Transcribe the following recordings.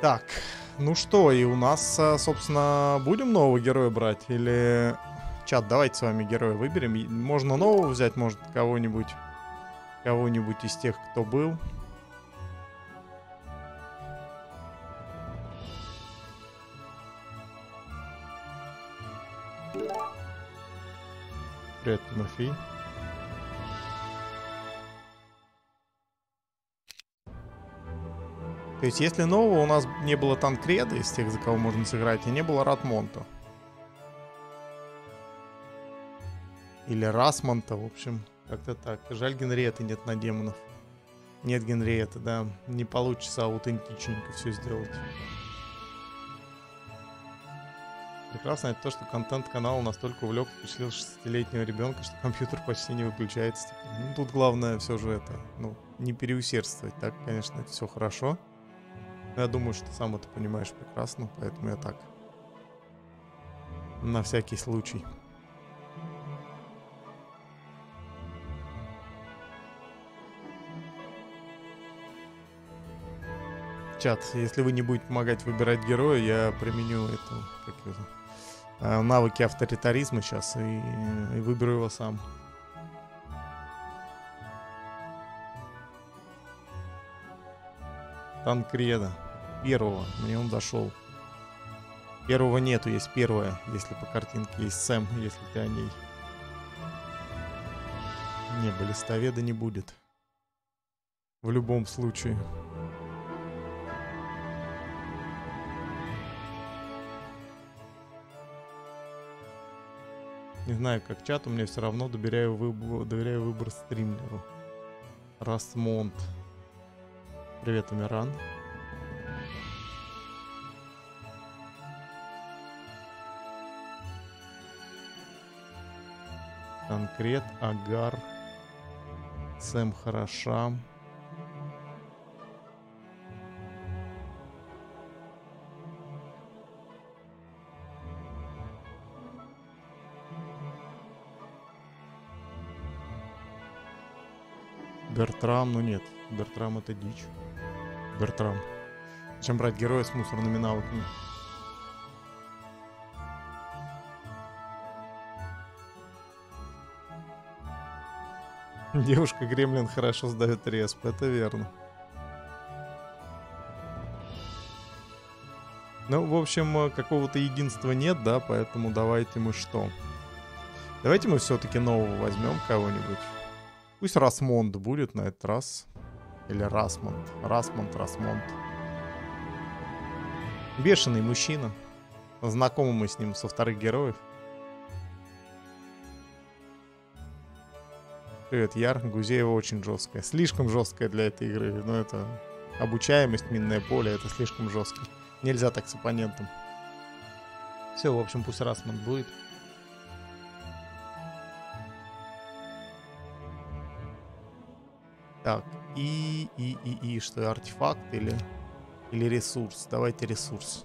Так, ну что, и у нас, собственно, будем нового героя брать? Или... Чат, давайте с вами героя выберем. Можно нового взять, может, кого-нибудь из тех, кто был. Привет, Тимофей. То есть, если нового у нас не было Танкреда из тех, за кого можно сыграть, и не было Ратмонта. Или Расмонта, в общем, как-то так. Жаль, Генриетты нет на демонов. Нет Генриетты, да. Не получится аутентичненько все сделать. Прекрасно это то, что контент канала настолько увлек, впечатлил 6-летнего ребенка, что компьютер почти не выключается теперь. Ну, тут главное все же это, ну, не переусердствовать. Так, конечно, это все хорошо. Но я думаю, что сам это понимаешь прекрасно, поэтому я так. На всякий случай. Чат, если вы не будете помогать выбирать героя, я применю это, как это, навыки авторитаризма сейчас и выберу его сам. Танкреда. Первого. Мне он зашел. Первого нету, есть первая. Если по картинке есть Сэм, если ты о ней. Не, баллистоведа не будет. В любом случае. Не знаю, как чат, у меня все равно доверяю выбор стримеру. Расмонт. Привет, Амиран. Конкрет, Агар. Сэм хороша. Бертрам, ну нет. Бертрам это дичь. Бертрам. Чем брать героя с мусорными навыками? Девушка Гремлин хорошо сдает респ, это верно. Ну, в общем, какого-то единства нет, да, поэтому давайте мы что? Давайте мы все-таки нового возьмем кого-нибудь. Пусть Расмонд будет на этот раз. Или Расмонд. Расмонд. Бешеный мужчина. Знакомы мы с ним со вторых героев. Привет, Яр. Гузеева очень жесткая. Слишком жесткая для этой игры. Но это обучаемость, минное поле. Это слишком жестко. Нельзя так с оппонентом. Все, в общем, пусть Расмонд будет. Так, и что, артефакт или ресурс? Давайте ресурс.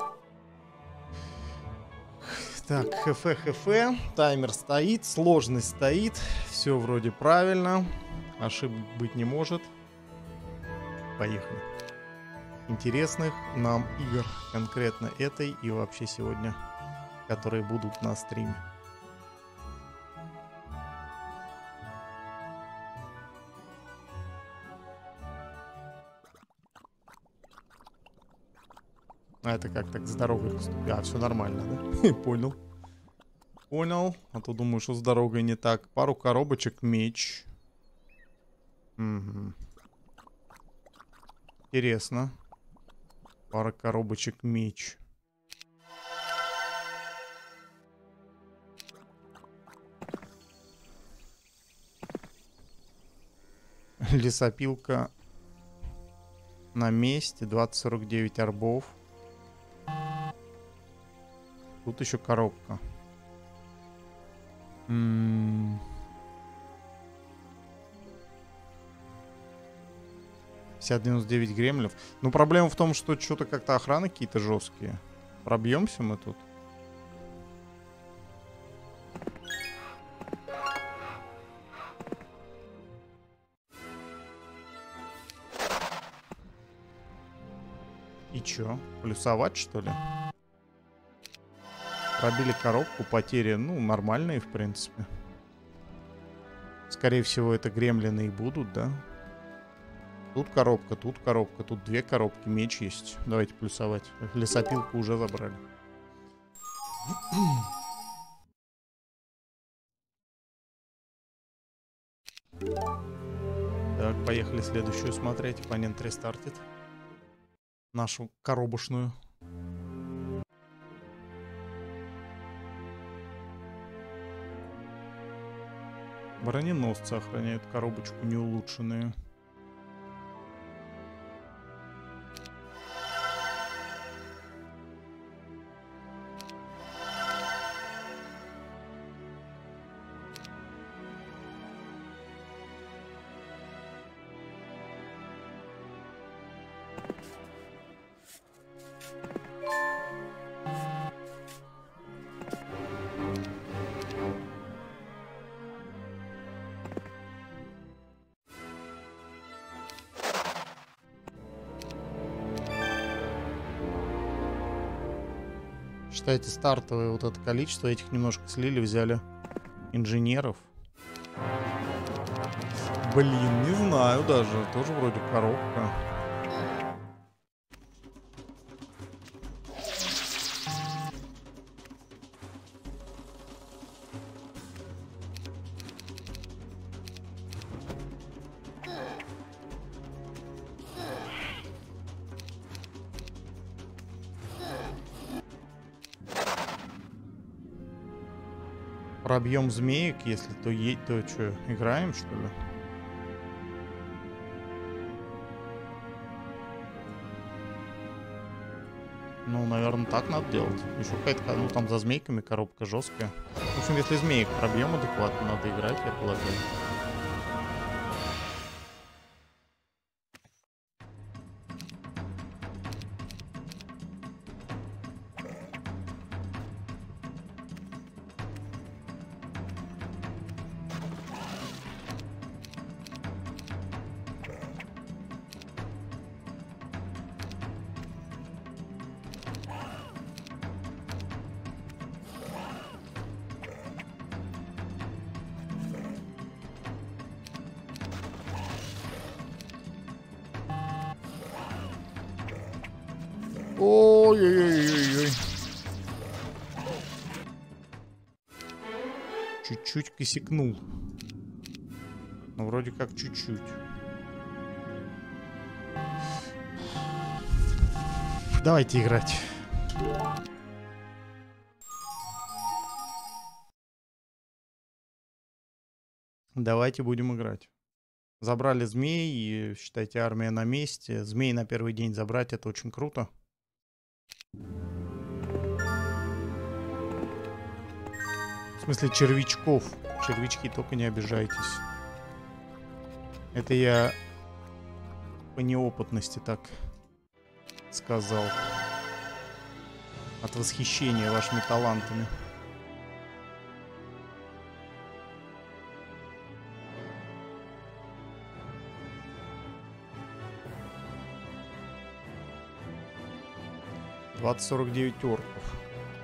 Так, ХФ. Таймер стоит, сложность стоит. Все вроде правильно. Ошибок быть не может. Поехали. Интересных нам игр, конкретно этой и вообще сегодня, которые будут на стриме. А это как так с дорогой поступить? А, все нормально, да? Понял. Понял. А то думаю, что с дорогой не так. Пару коробочек, меч. Угу. Интересно. Пара коробочек, меч. Лесопилка на месте. 2049 арбов. Тут еще коробка. 50-99 гремлев. Ну, проблема в том, что что-то как-то охраны какие-то жесткие. Пробьемся мы тут. И чё? Плюсовать, что ли? Пробили коробку, потери, ну, нормальные, в принципе. Скорее всего, это гремлины и будут, да? Тут коробка, тут две коробки, меч есть. Давайте плюсовать. Лесопилку уже забрали. Так, поехали следующую смотреть. Оппонент рестартит. Нашу коробушную. Броненосцы охраняют коробочку неулучшенную. Считайте, стартовое вот это количество, этих немножко слили, взяли инженеров. Блин, не знаю даже, тоже вроде коробка. Пробьем змеек, если то что, играем, что ли? Ну, наверное, так надо делать. Еще какая-то, ну, там за змейками коробка жесткая. В общем, если змеек пробьем адекватно, надо играть, я полагаю. Ой-ой-ой-ой-ой. Чуть-чуть косякнул. Ну, вроде как чуть-чуть. Давайте играть. Давайте будем играть. Забрали змей, и, считайте, армия на месте. Змей на первый день забрать — это очень круто. В смысле червячков. Червячки, только не обижайтесь. Это я по неопытности так сказал. От восхищения вашими талантами. — 49 орков.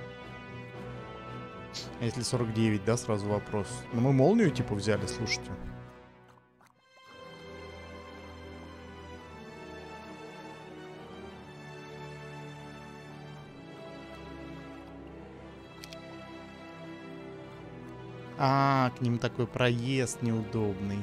А если 49, да, сразу вопрос. Ну, мы молнию типа взяли, слушайте. А, к ним такой проезд неудобный.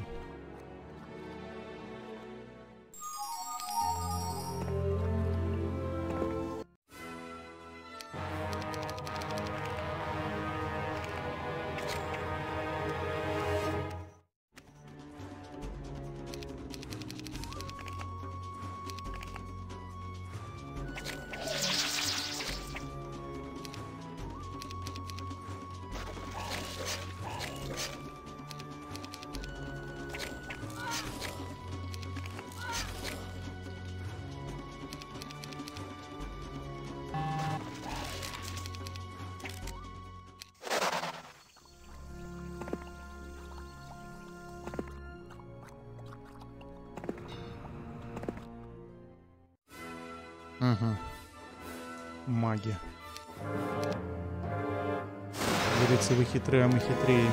Угу. Маги. Говорится, вы хитрые, а мы хитрее.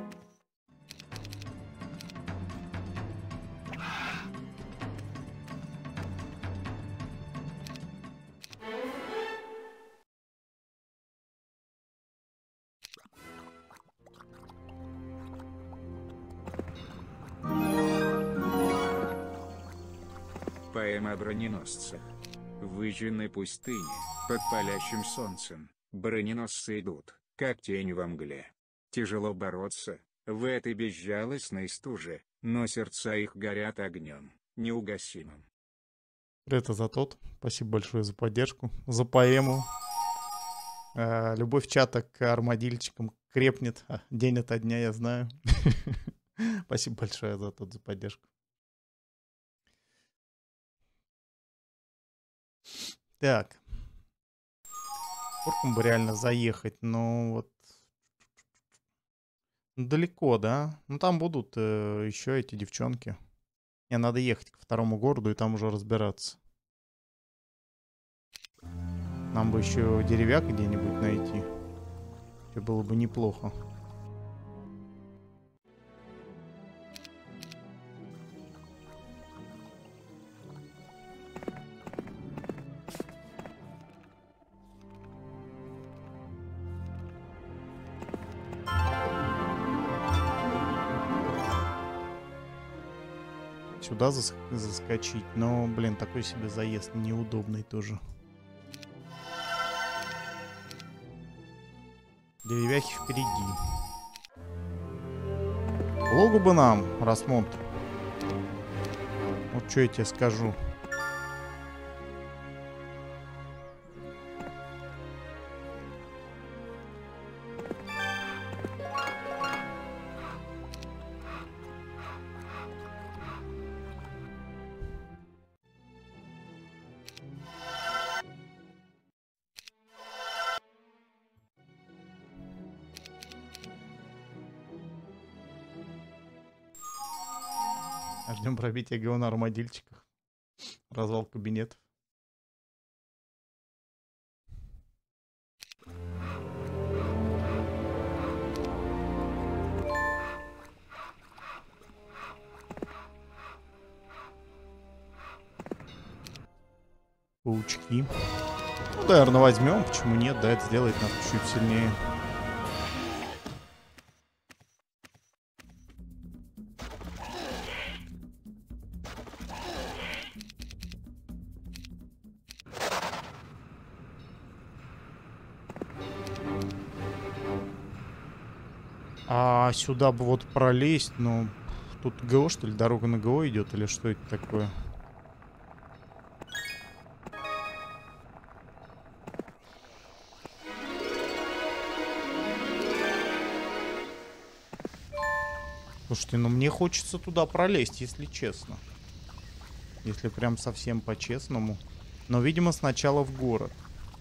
Поэма о броненосцах. В выжженной пустыне, под палящим солнцем, броненосцы идут, как тень во мгле. Тяжело бороться в этой безжалостной стуже, но сердца их горят огнем, неугасимым. Это за тот. Спасибо большое за поддержку, за поэму. Любовь чата к армадильчикам крепнет день ото дня, я знаю. Спасибо большое за поддержку. Так. Порком бы реально заехать, но вот далеко, да? Ну там будут еще эти девчонки. Мне надо ехать к второму городу и там уже разбираться. Нам бы еще деревяк где-нибудь найти. Это было бы неплохо. Сюда заскочить, но, блин, такой себе заезд неудобный тоже. Деревяхи впереди. Логу бы нам, Расмонт. Вот что я тебе скажу. Ждем пробития ГО на армадильчиках. Развал кабинетов. Паучки. Ну, наверное, возьмем. Почему нет? Да, это сделает нас чуть сильнее. А сюда бы вот пролезть, но тут ГО, что ли? Дорога на ГО идет или что это такое? Слушайте, ну мне хочется туда пролезть, если честно. Если прям совсем по-честному. Но, видимо, сначала в город.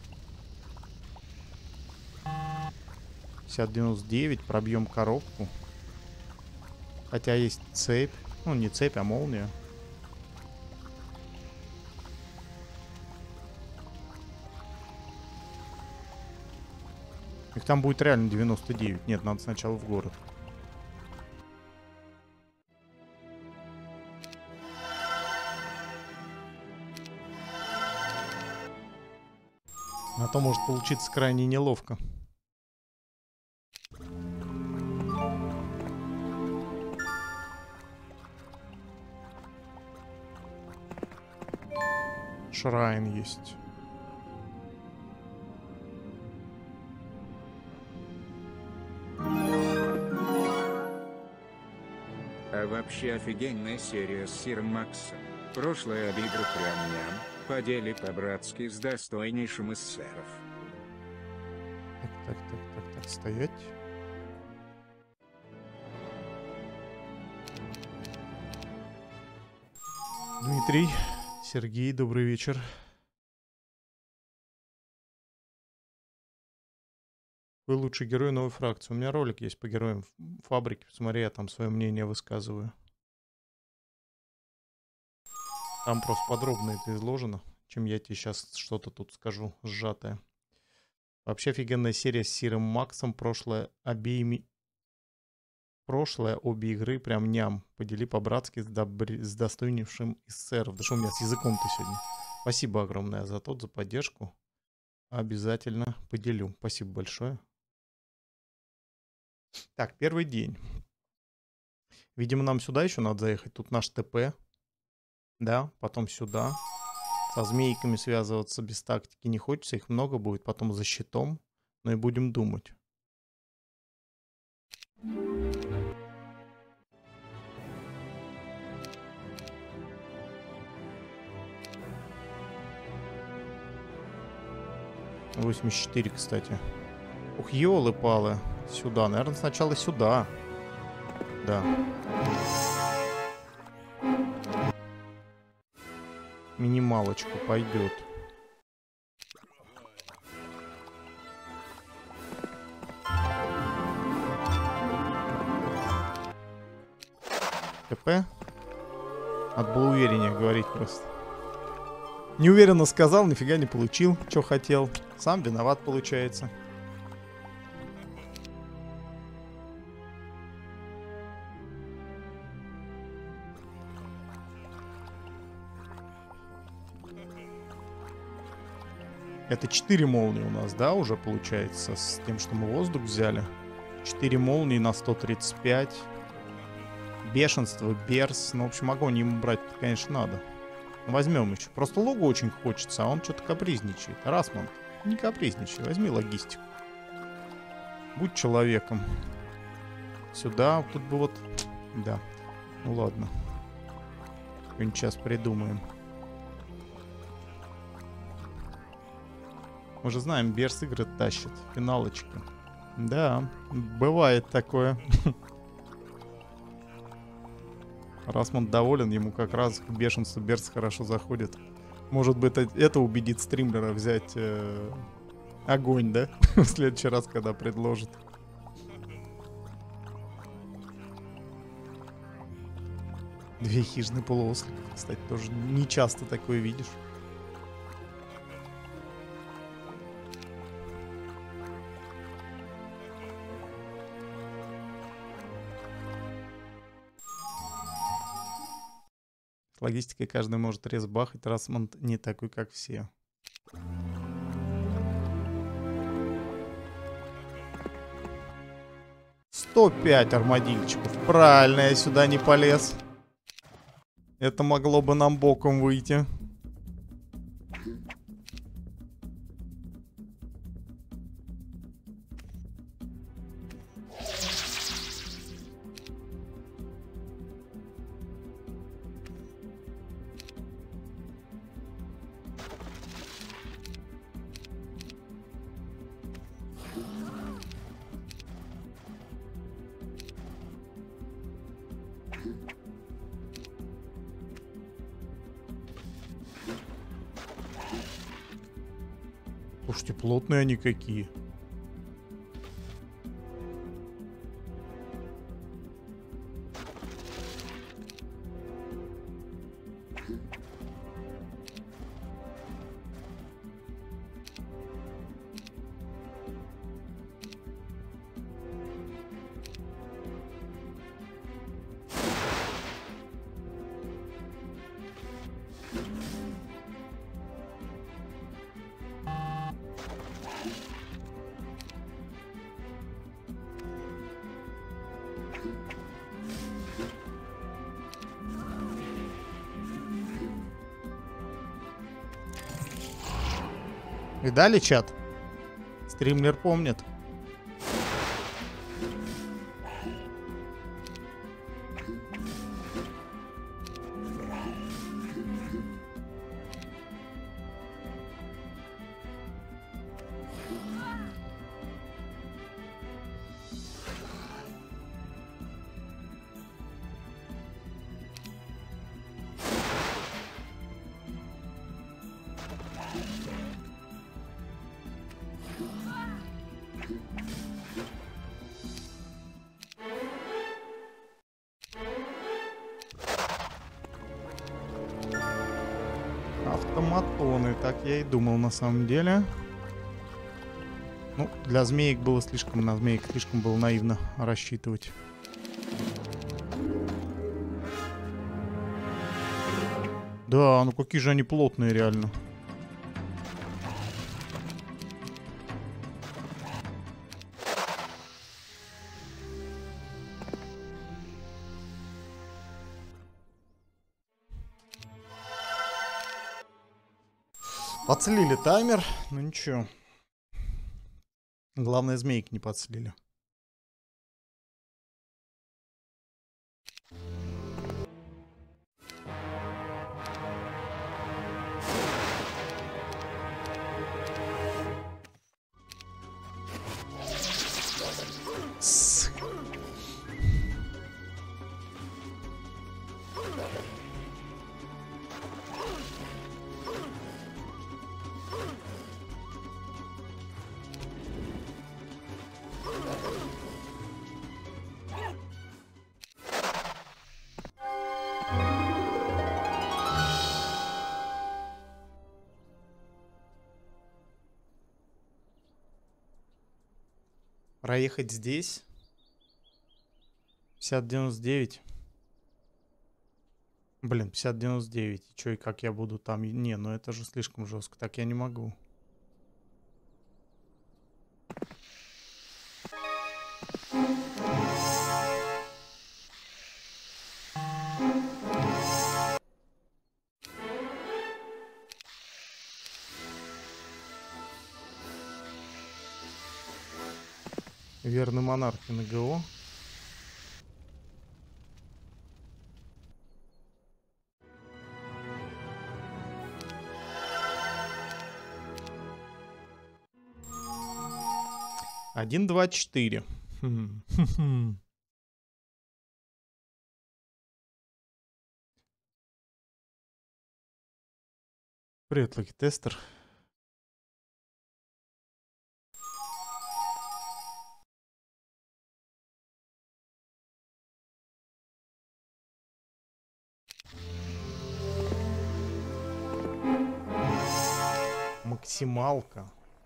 50-99, пробьем коробку. Хотя есть цепь. Ну, не цепь, а молния. Их там будет реально 99. Нет, надо сначала в город. А то может получиться крайне неловко. Шрайн есть. А вообще офигенная серия с Сиром Максом. Прошлое об играх прям-ням, по деле по-братски с достойнейшим из сэров. Так, стоять. Дмитрий, Сергей, добрый вечер. Вы лучший герой новой фракции. У меня ролик есть по героям фабрики. Посмотри, я там свое мнение высказываю. Там просто подробно это изложено. чем я тебе сейчас что-то тут скажу сжатое. Вообще офигенная серия с Сиром Максом. Прошлое обе игры прям ням. Подели по-братски с достойнейшим из сэров. Да что у меня с языком-то сегодня? Спасибо огромное за поддержку. Обязательно поделю. Спасибо большое. Так, первый день. Видимо, нам сюда еще надо заехать. Тут наш ТП. Да, потом сюда. Со змейками связываться без тактики не хочется. Их много будет. Потом за щитом. Но и будем думать. — 84, кстати. Ух, ёлы-палы. Сюда. Наверное, сначала сюда. Да. Минималочку пойдет. ТП? Надо было увереннее говорить просто. Неуверенно сказал, нифига не получил, что хотел. Сам виноват, получается. Это 4 молнии у нас, да, уже получается, с тем, что мы воздух взяли. 4 молнии на 135. Бешенство, берс. Ну, в общем, огонь ему брать, конечно, надо. Возьмем еще. Просто логу очень хочется, а он что-то капризничает. Расман, не капризничай, возьми логистику. Будь человеком. Сюда, тут бы вот... Да. Ну ладно. Что-нибудь сейчас придумаем. Мы же знаем, Берс игры тащит. Финалочка. Да, бывает такое. Расмон доволен, ему как раз к бешенству Берс хорошо заходит. Может быть, это убедит стримлера взять огонь, да? В следующий раз, когда предложит. Две хижины полуослика, кстати, тоже не часто такое видишь. С логистикой каждый может резбахать, Расмонд не такой, как все. — 105 армадильчиков. Правильно, я сюда не полез. Это могло бы нам боком выйти. Слушайте, плотные они какие. Видали, чат? Стримлер помнит. Автоматоны, так я и думал на самом деле. Ну, для змеек было слишком, на змеек слишком было наивно рассчитывать. Да, ну какие же они плотные реально. Подслили таймер, ну ничего. Главное, змейки не подслили. Проехать здесь. 50-99. Блин, 50-99. Чё и как я буду там? Не, ну это же слишком жестко. Так я не могу. Верный монарх на ГО. Один, два, четыре. Привет, Локи Тестер. Максималка.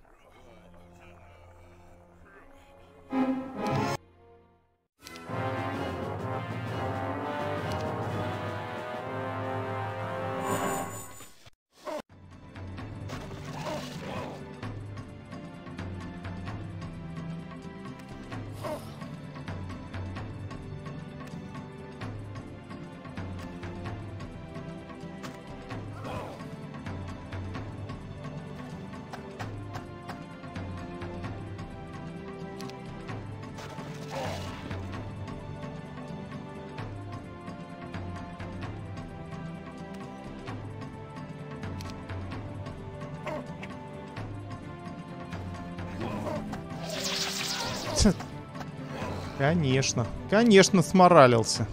Конечно. Конечно, сморалился.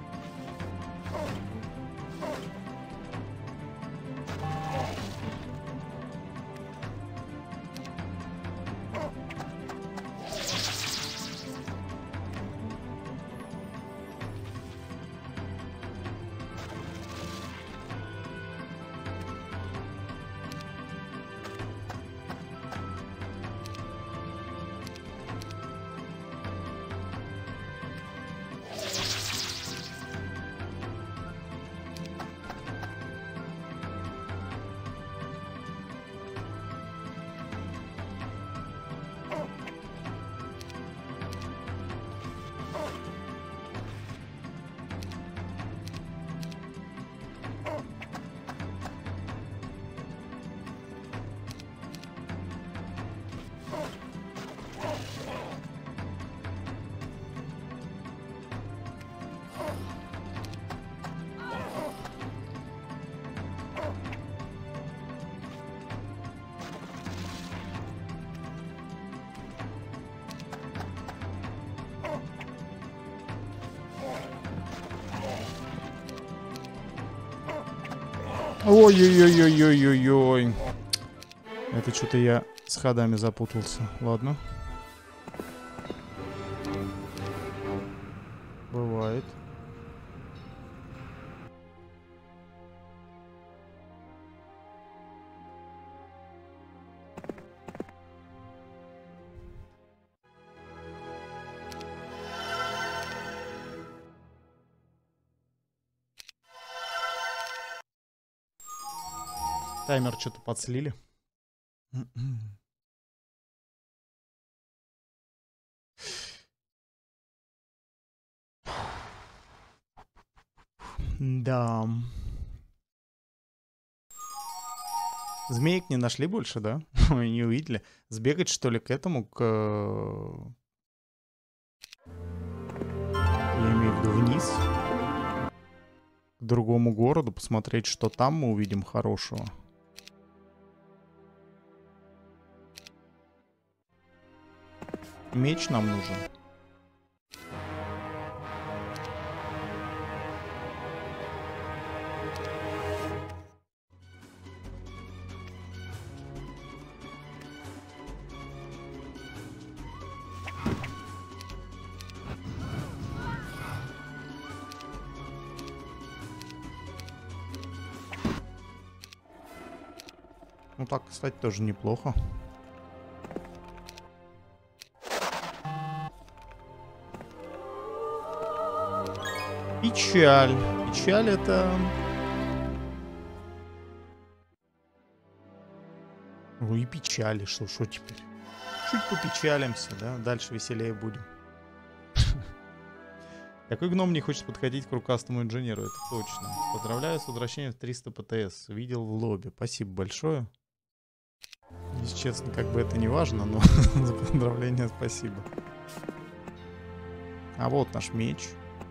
Ой-ой-ой-ой-ой-ой-ой. Это что-то я с ходами запутался. Ладно. Бывает. Таймер что-то подслили. Да. Змеек не нашли больше, да? Ой, не увидели. Сбегать, что ли, к этому, я имею в виду вниз. К другому городу, посмотреть, что там мы увидим хорошего. Меч нам нужен. Ну так, кстати, тоже неплохо. Печаль. Печаль это... Ну и печали, что теперь? Чуть попечалимся, да? Дальше веселее будем. Какой гном не хочет подходить к рукастому инженеру? Это точно. Поздравляю с возвращением в 300 ПТС. Видел в лобби. Спасибо большое. Если честно, как бы это не важно, но за поздравление спасибо. А вот наш меч.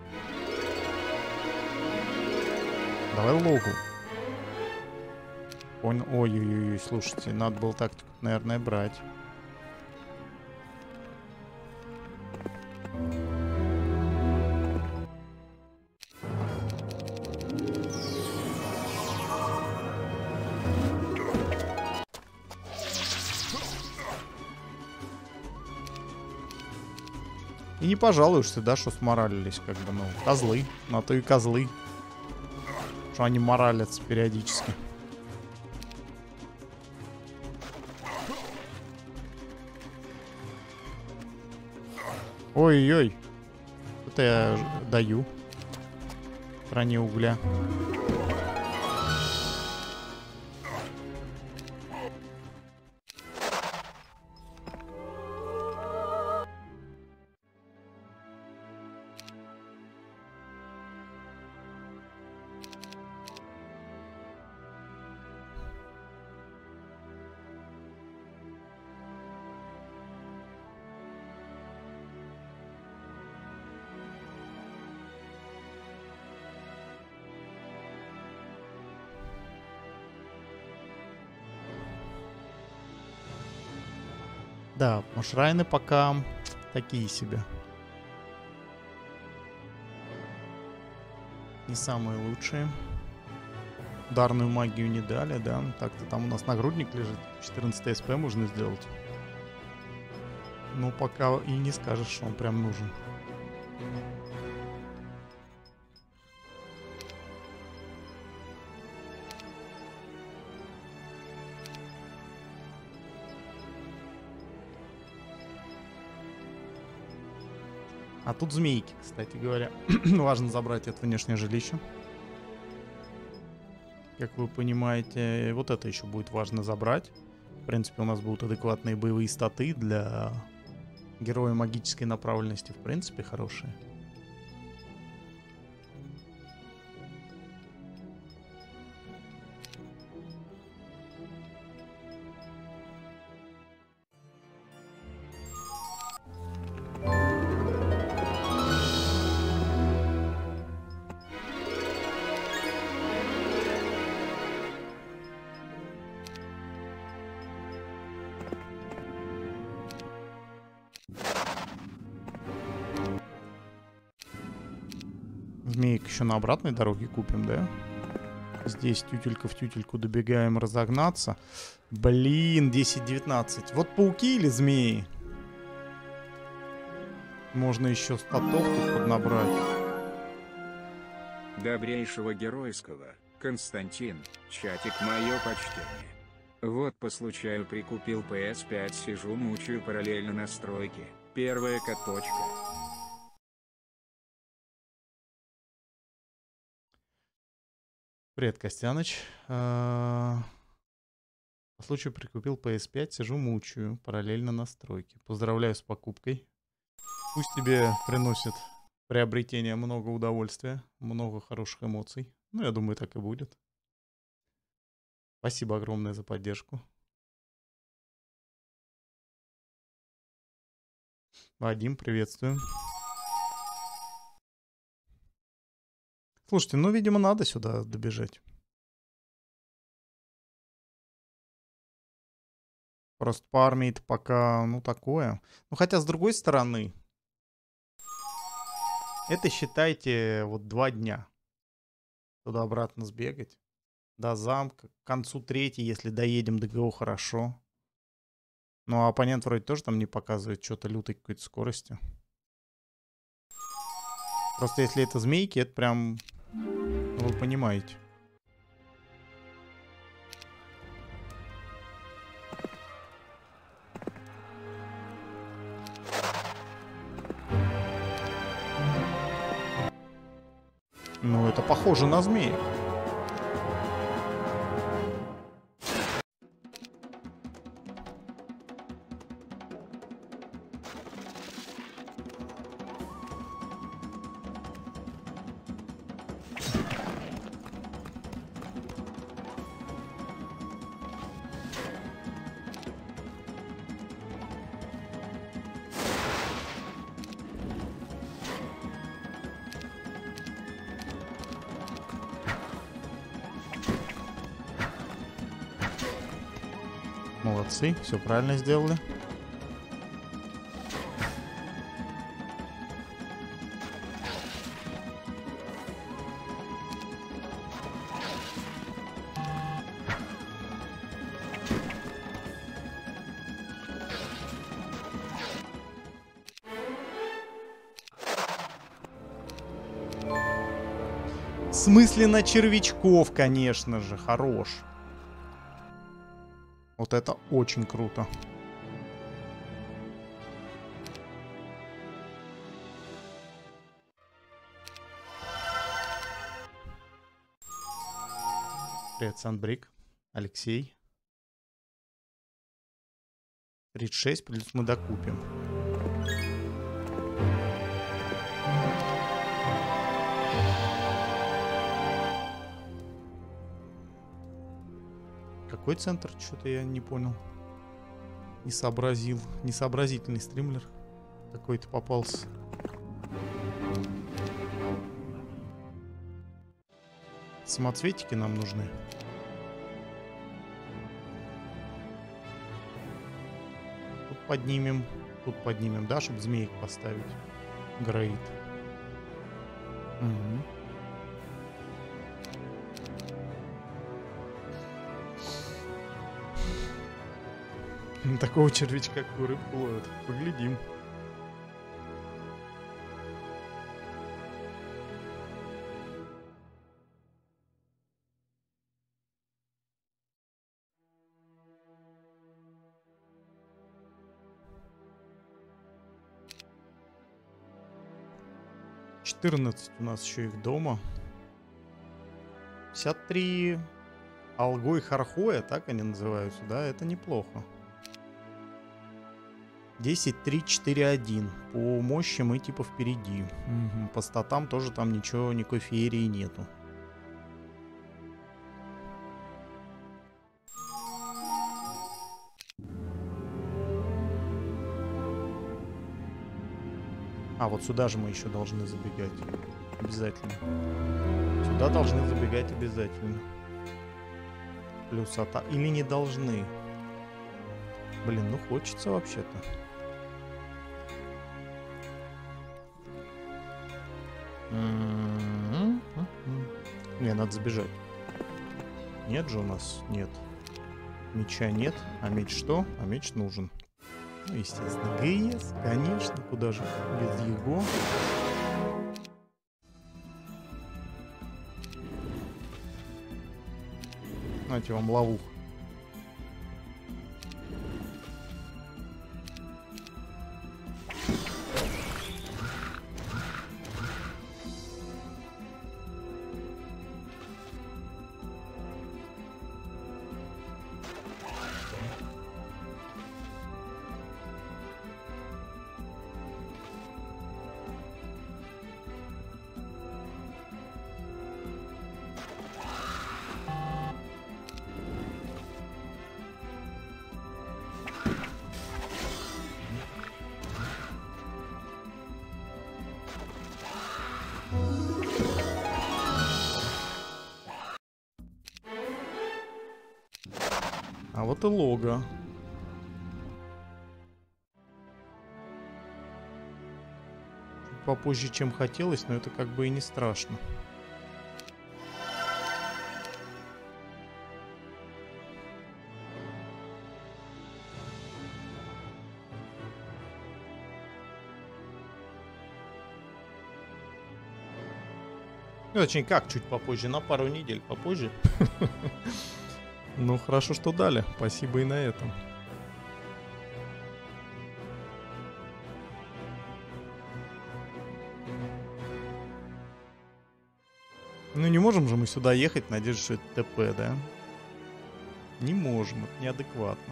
Давай логу. Понял. Ой-ой-ой, слушайте, надо было тактику, наверное, брать. И не пожалуешься, да, что сморалились, как бы, ну, козлы. На то и козлы. Что они моралятся периодически. Ой-ой-ой. Это я даю. В стране угля. Да, шрайны пока такие себе. Не самые лучшие. Ударную магию не дали, да. Так-то там у нас нагрудник лежит. 14 СП можно сделать. Ну, пока и не скажешь, что он прям нужен. А тут змейки, кстати говоря. Важно забрать это внешнее жилище. Как вы понимаете, вот это еще будет важно забрать. В принципе, у нас будут адекватные боевые статы для героя магической направленности. В принципе, хорошие. Змеек еще на обратной дороге купим, да? Здесь тютелька в тютельку добегаем разогнаться. Блин, 10-19. Вот пауки или змеи? Можно еще статов тут поднабрать. Добрейшего геройского, Константин, чатик, мое почтение. Вот по случаю прикупил PS5, сижу мучаю параллельно настройки. Первая каточка. Привет, Костяныч. По случаю прикупил PS5, сижу мучаю, параллельно настройки. Поздравляю с покупкой. Пусть тебе приносит приобретение много удовольствия, много хороших эмоций. Ну, я думаю, так и будет. Спасибо огромное за поддержку. Вадим, приветствую. Слушайте, ну, видимо, надо сюда добежать. Просто по армии это пока, ну, такое. Ну, хотя, с другой стороны, это, считайте, вот 2 дня. Туда-обратно сбегать. До замка. К концу 3-й, если доедем до ГО, хорошо. Ну, а оппонент вроде тоже там не показывает что-то лютой какой-то скорости. Просто если это змейки, это прям... Ну, вы понимаете. Ну, это похоже на змеек. Молодцы, все правильно сделали. В смысле на червячков, конечно же, хорош. Вот это очень круто. Привет, Сандбрик. Алексей. 36 плюс мы докупим. Какой центр? Что-то я не понял. Не сообразил. Несообразительный стримлер. Какой-то попался. Самоцветики нам нужны. Тут поднимем, да, чтобы змеек поставить. Грейд. Угу. Такого червячка, как рыбку ловят. Поглядим. $14 у нас еще их дома. 53 Алгой Хархоя, так они называются, да? Это неплохо. 10, 3, 4, 1. По мощи мы типа впереди. Угу. По статам тоже там ничего, никакой феерии нету. А, вот сюда же мы еще должны забегать. Обязательно. Сюда должны забегать обязательно. Плюс ата... Или не должны. Блин, ну хочется вообще-то. Не, надо забежать. Нет же у нас? Нет. Меча нет. А меч что? А меч нужен. Ну, естественно, ГС, конечно, куда же без его. Знаете, вам ловух. А вот и лого. Чуть попозже, чем хотелось, но это как бы и не страшно. Ну, точнее, как чуть попозже, на пару недель попозже. Ну, хорошо, что дали. Спасибо и на этом. Ну, не можем же мы сюда ехать, надеясь, что это ТП, да? Не можем, это неадекватно.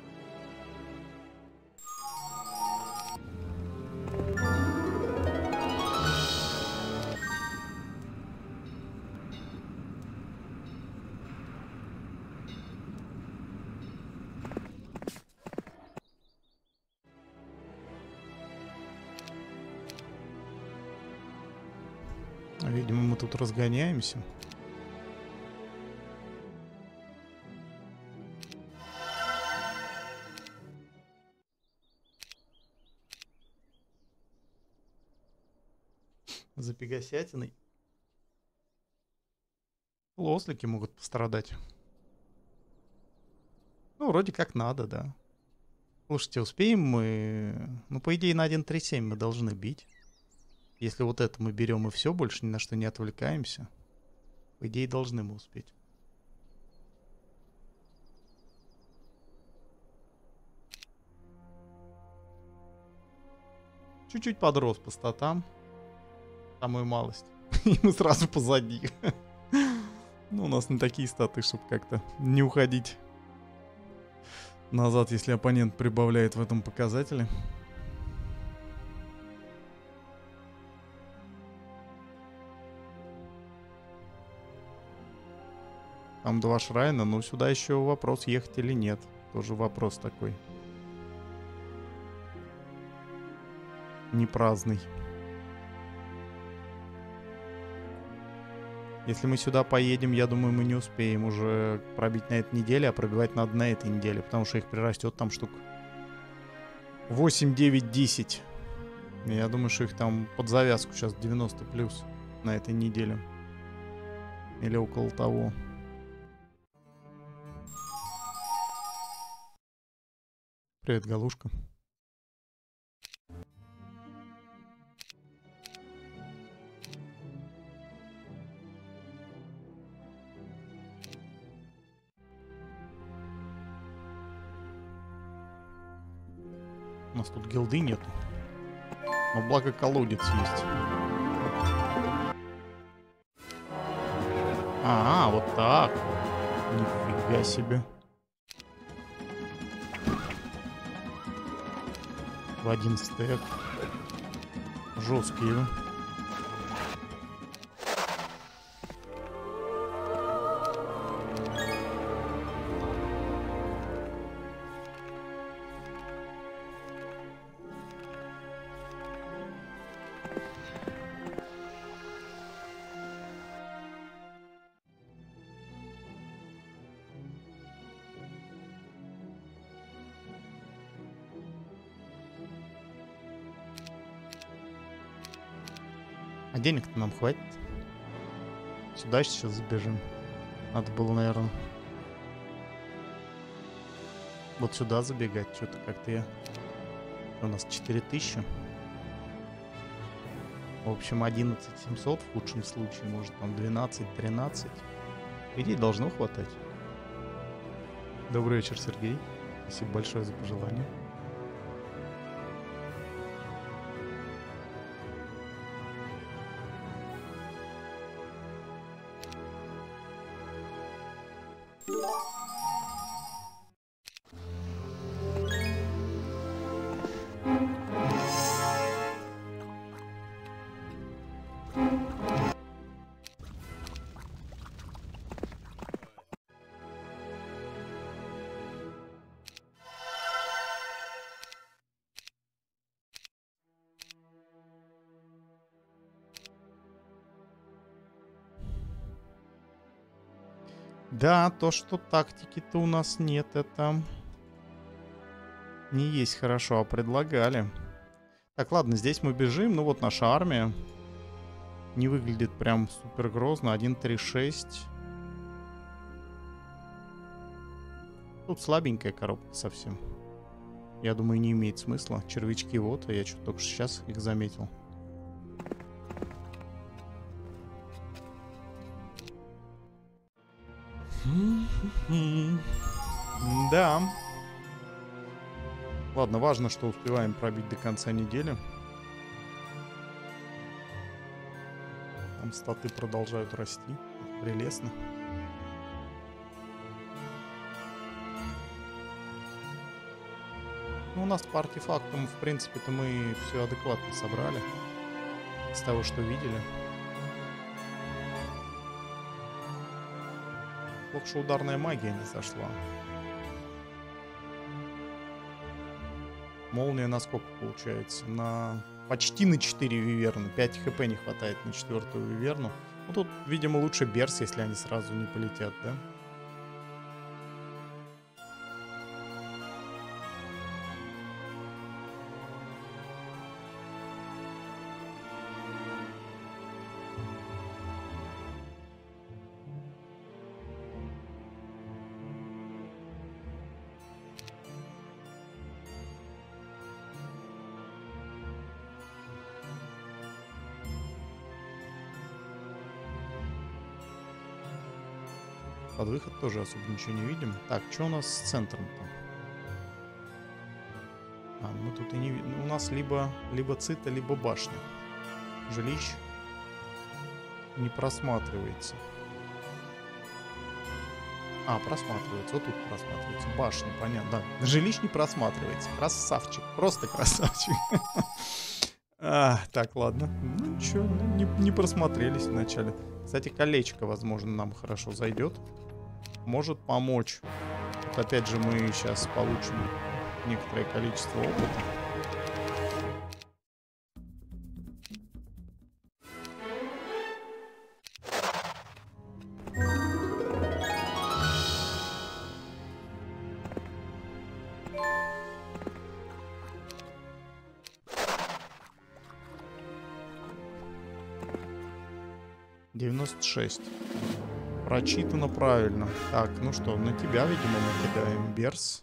Видимо, мы тут разгоняемся. За пегасятиной. Ослики могут пострадать. Ну, вроде как надо, да. Слушайте, успеем мы... Ну, по идее, на 1.3.7 мы должны бить. Если вот это мы берем и все, больше ни на что не отвлекаемся. По идее, должны мы успеть. Чуть-чуть подрос по статам. Самую малость. И мы сразу позади. Ну, у нас не такие статы, чтобы как-то не уходить назад, если оппонент прибавляет в этом показателе. Там 2 шрайна, но сюда еще вопрос, ехать или нет. Тоже вопрос такой. Не праздный. Если мы сюда поедем, я думаю, мы не успеем уже пробить на этой неделе, а пробивать надо на этой неделе, потому что их прирастет там штук 8, 9, 10. Я думаю, что их там под завязку сейчас 90 плюс на этой неделе. Или около того. Привет, Галушка. У нас тут гилды нет. Но благо колодец есть. А, вот так. Нифига себе. В 1 стек. Жесткие. А денег-то нам хватит. Сюда сейчас забежим. Надо было, наверное, вот сюда забегать. Что-то как-то я... У нас 4000. В общем, 11700 в худшем случае. Может, там 12-13. По идее, должно хватать. Добрый вечер, Сергей. Спасибо большое за пожелание. Да, то, что тактики-то у нас нет, это не есть хорошо, а предлагали. Так, ладно, здесь мы бежим. Ну вот наша армия. Не выглядит прям супер грозно. 1.3.6. Тут слабенькая коробка совсем. Я думаю, не имеет смысла. Червячки вот, а я что-то только сейчас их заметил. Да. Ладно, важно, что успеваем пробить до конца недели. Там статы продолжают расти. Это прелестно. Ну, у нас по артефактам, в принципе-то, мы все адекватно собрали. С того, что видели. Плохо, что ударная магия не зашла. Молния на сколько получается? Почти на 4 виверны. 5 хп не хватает на 4-ю виверну. Ну тут, видимо, лучше берс, если они сразу не полетят, да? Под выход тоже особо ничего не видим. Так, что у нас с центром-то? Мы тут и не видим. У нас либо цита, либо башня. Жилищ не просматривается. Просматривается. Вот тут просматривается. Башня, понятно. Да. Жилищ не просматривается. Красавчик. Просто красавчик. Так, ладно. Ну ничего, не просмотрелись вначале. Кстати, колечко, возможно, нам хорошо зайдет. Может помочь. Вот опять же, мы сейчас получим некоторое количество опыта. Прочитано правильно. Так, ну что, на тебя, видимо, мы кидаем берс.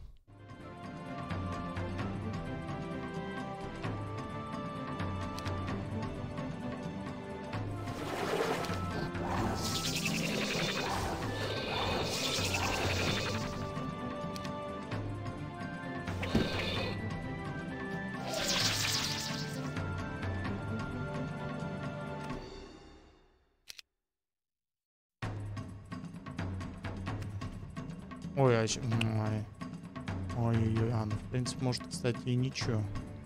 Ой-ой-ой, ну, в принципе, может, кстати, и ничего.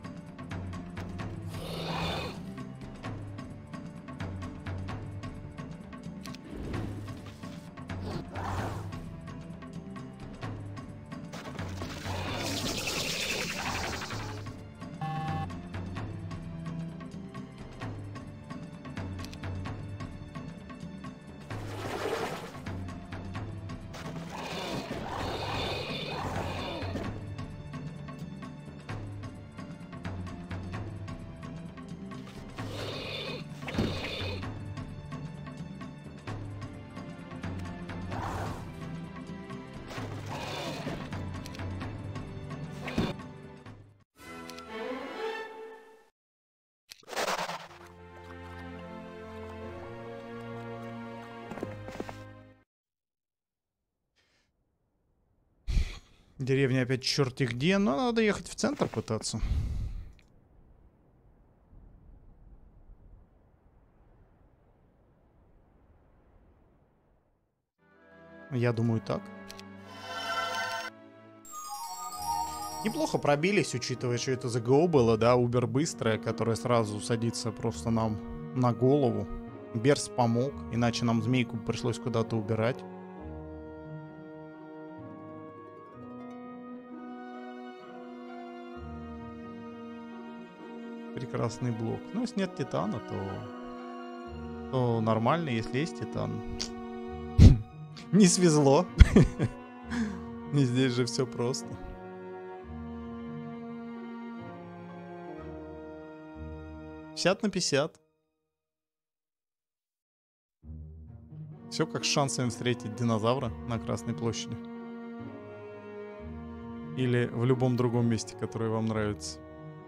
Деревня опять черти где, но надо ехать в центр пытаться. Я думаю, так. Неплохо пробились, учитывая, что это ЗГО было, да, Убер быстрое, которое сразу садится просто нам на голову. Берс помог, иначе нам змейку пришлось куда-то убирать. Прекрасный блок. Ну, если нет титана, то нормально. Если есть титан, Не свезло. Не здесь же все просто. «50 на 50». Все как с шансами встретить динозавра на Красной площади. Или в любом другом месте, которое вам нравится.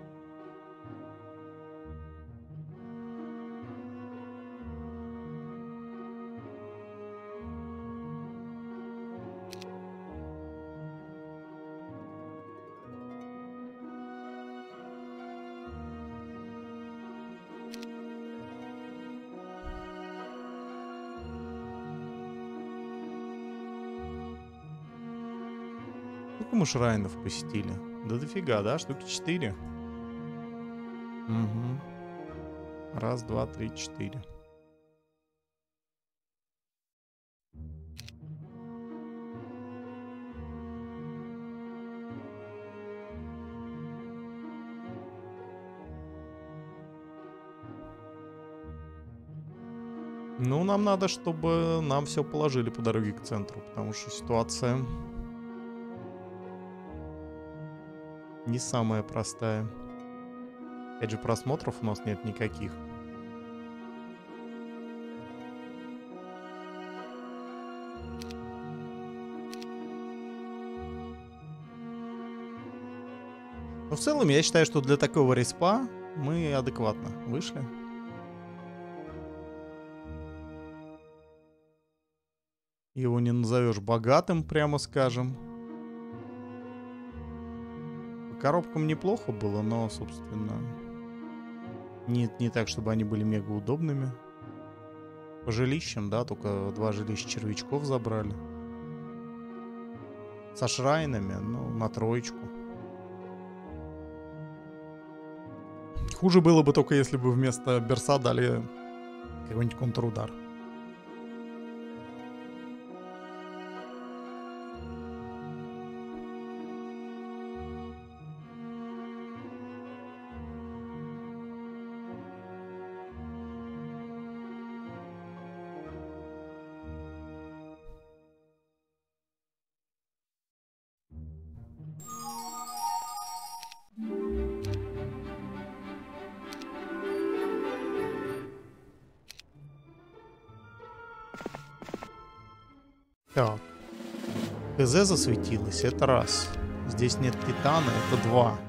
Сколько мы шрайнов посетили? Да дофига, да? Штуки 4. Угу. Раз, два, три, 4. Ну, нам надо, чтобы нам все положили по дороге к центру, потому что ситуация не самая простая. Опять же, просмотров у нас нет никаких. Но в целом, я считаю, что для такого респа мы адекватно вышли. Его не назовешь богатым, прямо скажем. По коробкам неплохо было, но, собственно, не так, чтобы они были мега удобными. По жилищам, да, только 2 жилища червячков забрали. Со шрайнами, ну, на 3. Хуже было бы только, если бы вместо берса дали какой-нибудь контрудар. Так. КЗ засветилось, это раз. Здесь нет титана, это 2.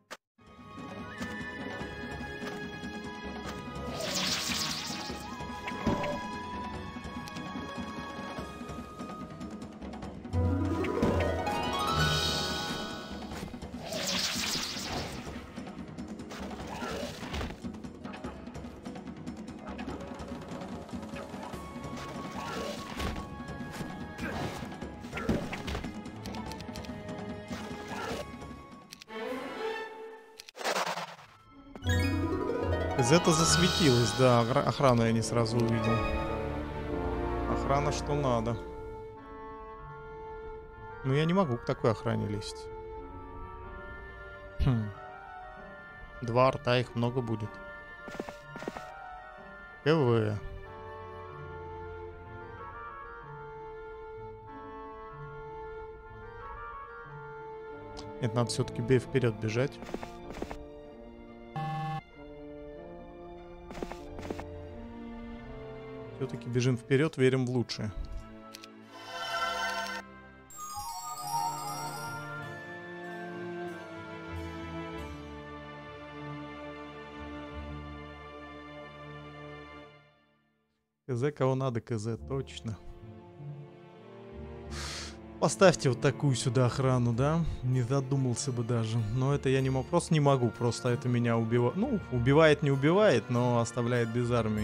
КЗ-то засветилось, да, охрану я не сразу увидел. Охрана что надо. Ну я не могу к такой охране лезть. 2 арта, их много будет. КВ. Это надо все-таки вперед бежать. Все-таки бежим вперед, верим в лучшее. КЗ, кого надо, КЗ, точно. Поставьте вот такую сюда охрану, да? Не задумался бы даже. Но это я не могу, просто не могу. Просто это меня убивает. Ну, убивает, не убивает, но оставляет без армии.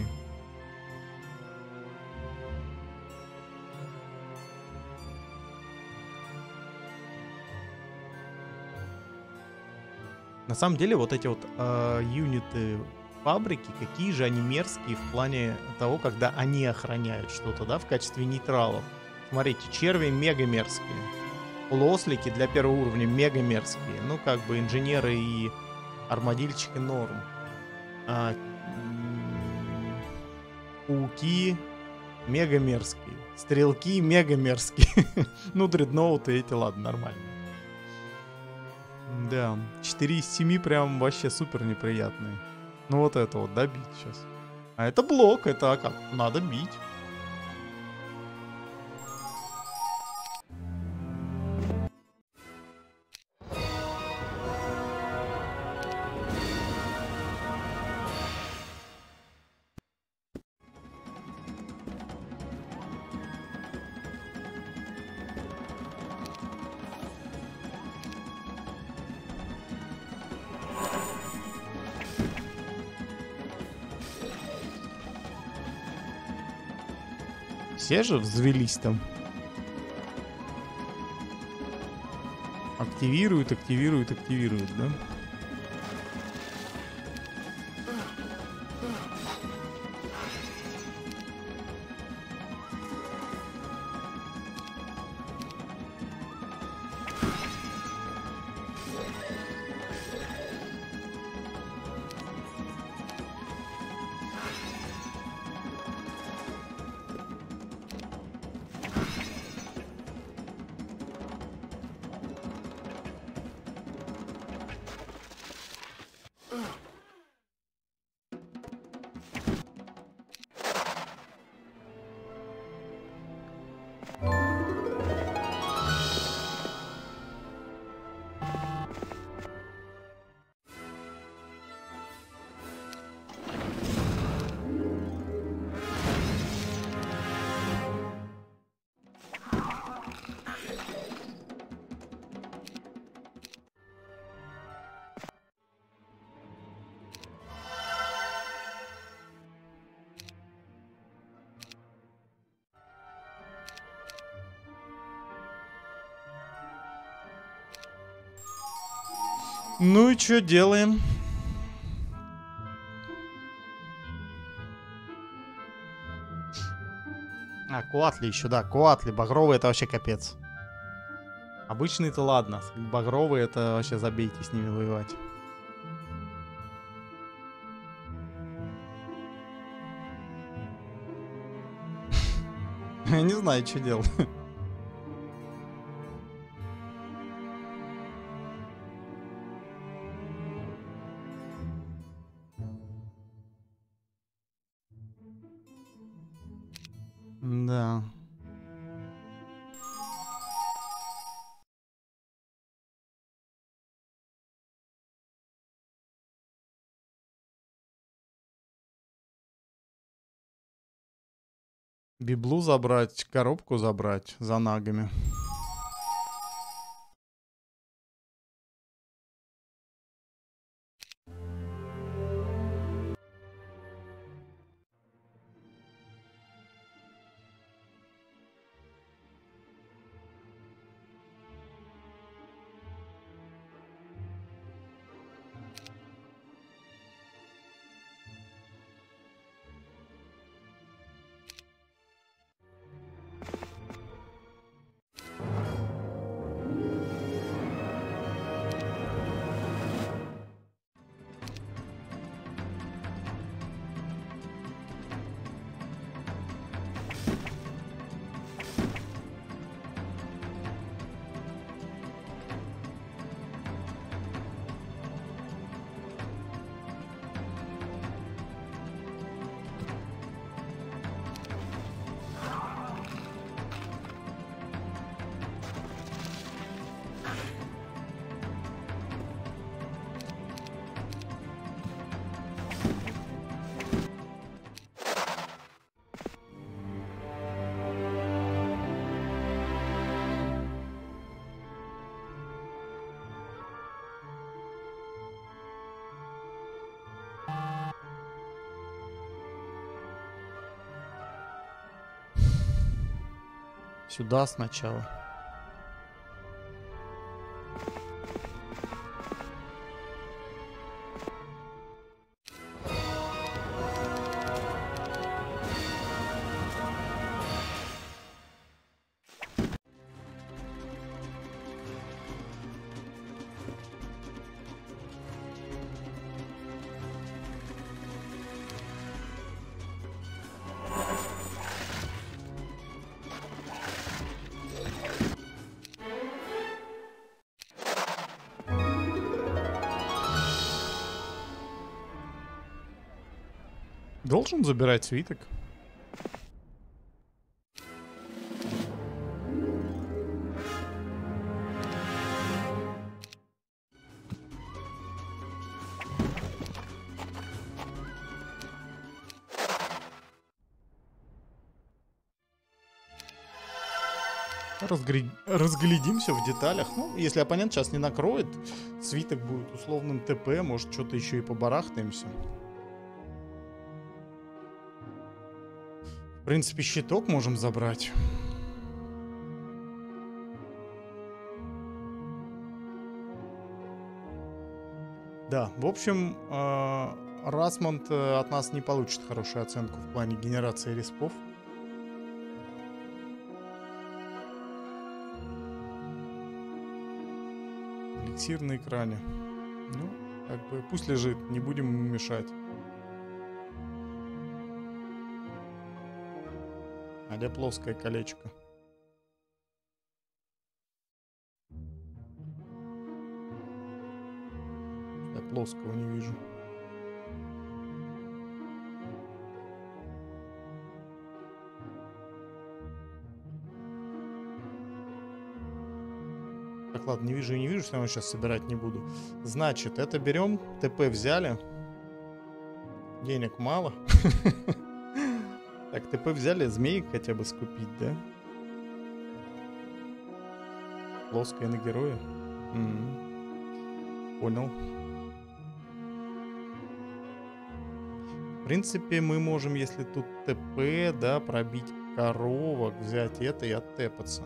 На самом деле, вот эти вот юниты фабрики, какие же они мерзкие в плане того, когда они охраняют что-то, да, в качестве нейтралов. Смотрите, черви мега мерзкие. Полуослики для 1-го уровня мега мерзкие. Ну, как бы инженеры и армадильчики норм. Пауки мега мерзкие. Стрелки мега мерзкие. Ну, дредноуты эти, ладно, нормально. Да, 4 из 7 прям вообще супер неприятные. Ну вот это вот добить сейчас. А это блок, это как? Надо бить. Все же взвелись там. Активируют, активируют, активируют, да? Ну и что делаем? А, Коатли еще, да, Коатли. Багровый это вообще капец. Обычный-то ладно. Багровый это вообще забейте с ними воевать. Я не знаю, что делать. Да. Библу забрать, коробку забрать за нагами. Сюда сначала. Должен забирать свиток. Разглядимся в деталях. Ну, если оппонент сейчас не накроет, свиток будет условным ТП, может, что-то еще и побарахтаемся. В принципе, щиток можем забрать. Да, в общем, Расмонд от нас не получит хорошую оценку в плане генерации респов. Эликсир на экране. Ну, как бы пусть лежит, не будем ему мешать. А плоское колечко. Я плоского не вижу. Так, ладно, не вижу и не вижу, все равно сейчас собирать не буду. Значит, это берем, ТП взяли. Денег мало. Так, ТП взяли, змеек хотя бы скупить, да? Плоское на героя. Понял. В принципе, мы можем, если тут ТП, да, пробить коровок, взять это и оттепаться.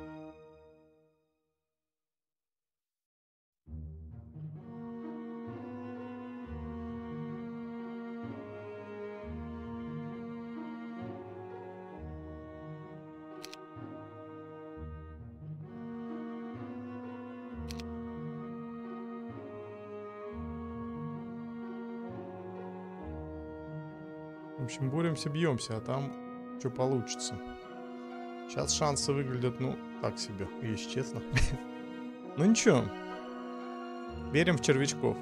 В общем, боремся, бьемся, а там что получится. Сейчас шансы выглядят, ну, так себе, если честно. Ну ничего. Верим в червячков.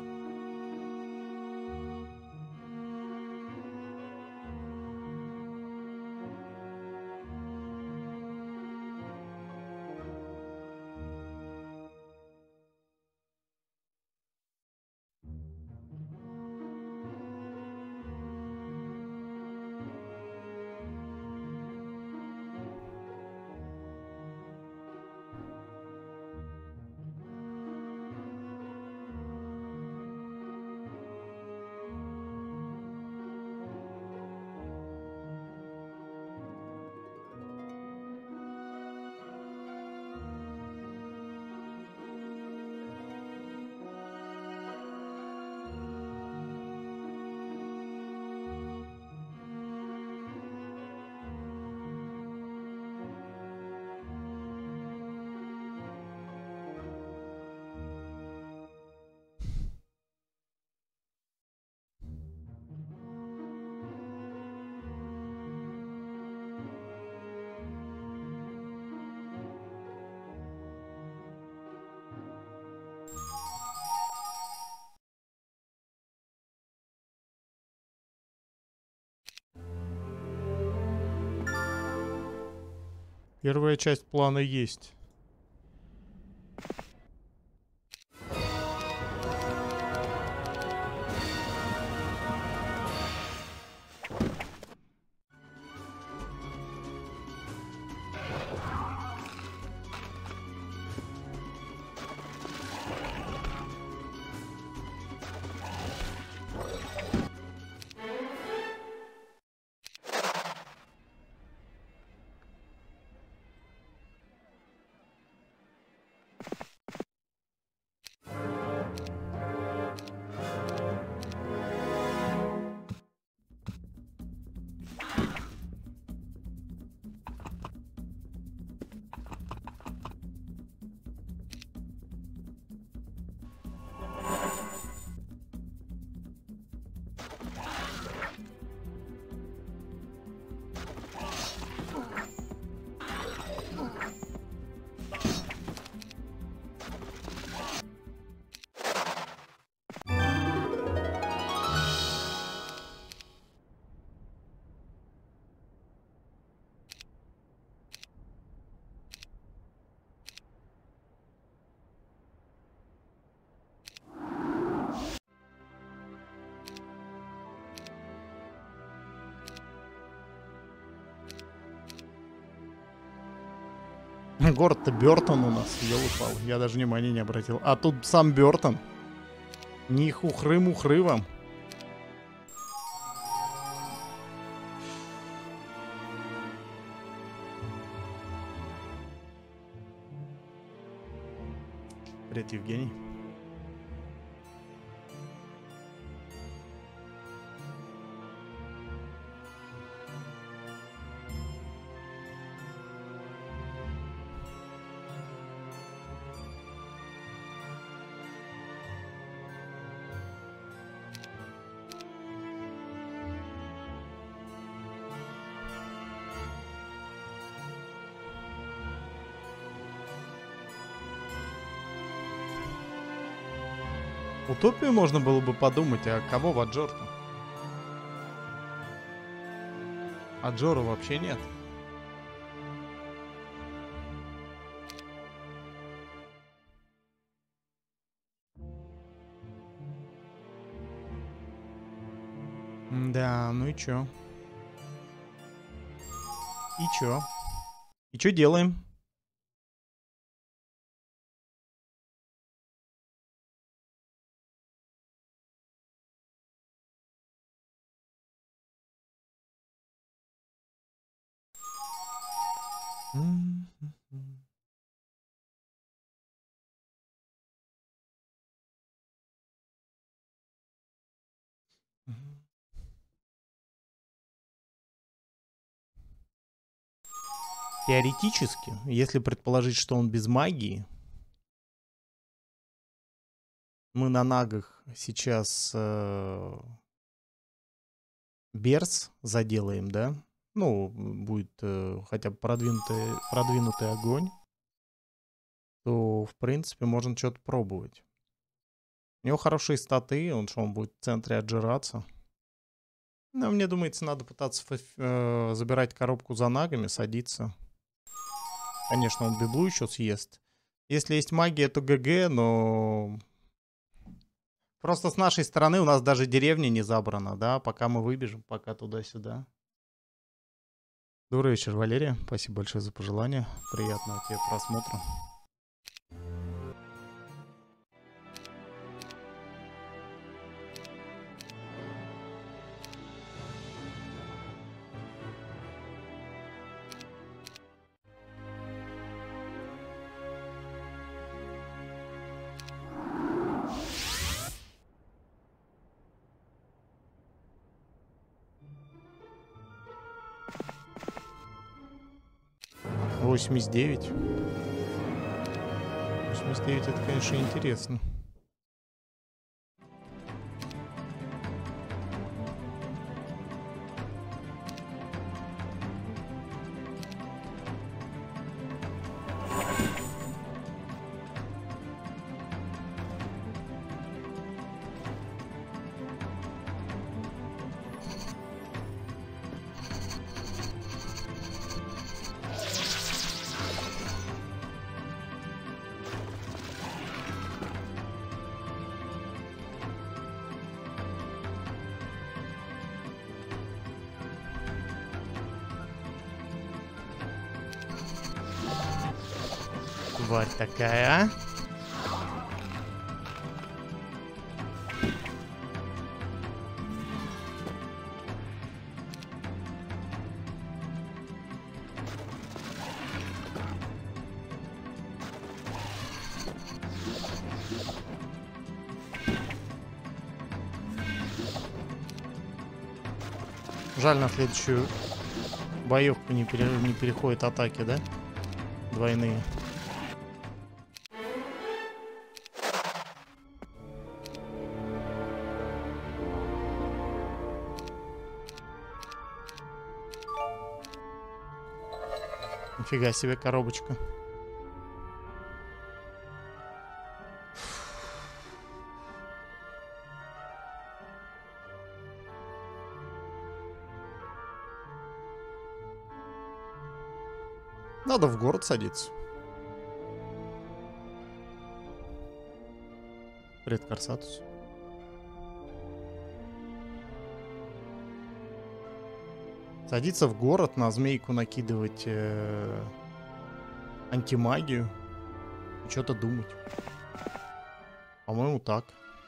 Первая часть плана есть. Город-то Бёртон у нас, ёлы-палы. Я даже внимания не обратил. А тут сам Бёртон. Не хухры-мухры вам. Привет, Евгений. Утопию можно было бы подумать, а кого в Аджор-то? Аджора вообще нет. Да, ну и чё? И чё? И чё делаем? Теоретически, если предположить, что он без магии, мы на нагах сейчас берс заделаем, да? Ну, будет хотя бы продвинутый огонь, то, в принципе, можно что-то пробовать. У него хорошие статы, он будет в центре отжираться. Но мне думается, надо пытаться забирать коробку за нагами, садиться. Конечно, он библу еще съест. Если есть магия, то ГГ, но... Просто с нашей стороны у нас даже деревня не забрана, да? Пока мы выбежим, пока туда-сюда. Добрый вечер, Валерия. Спасибо большое за пожелания. Приятного тебе просмотра. — 89. 89 это, конечно, интересно. Тварь такая, а? Жаль, на следующую боевку не переходят атаки, да? Двойные. Нифига себе коробочка. Надо в город садиться. Привет, Корсатус. Садиться в город, на змейку накидывать Антимагию? Что-то думать. По-моему, так.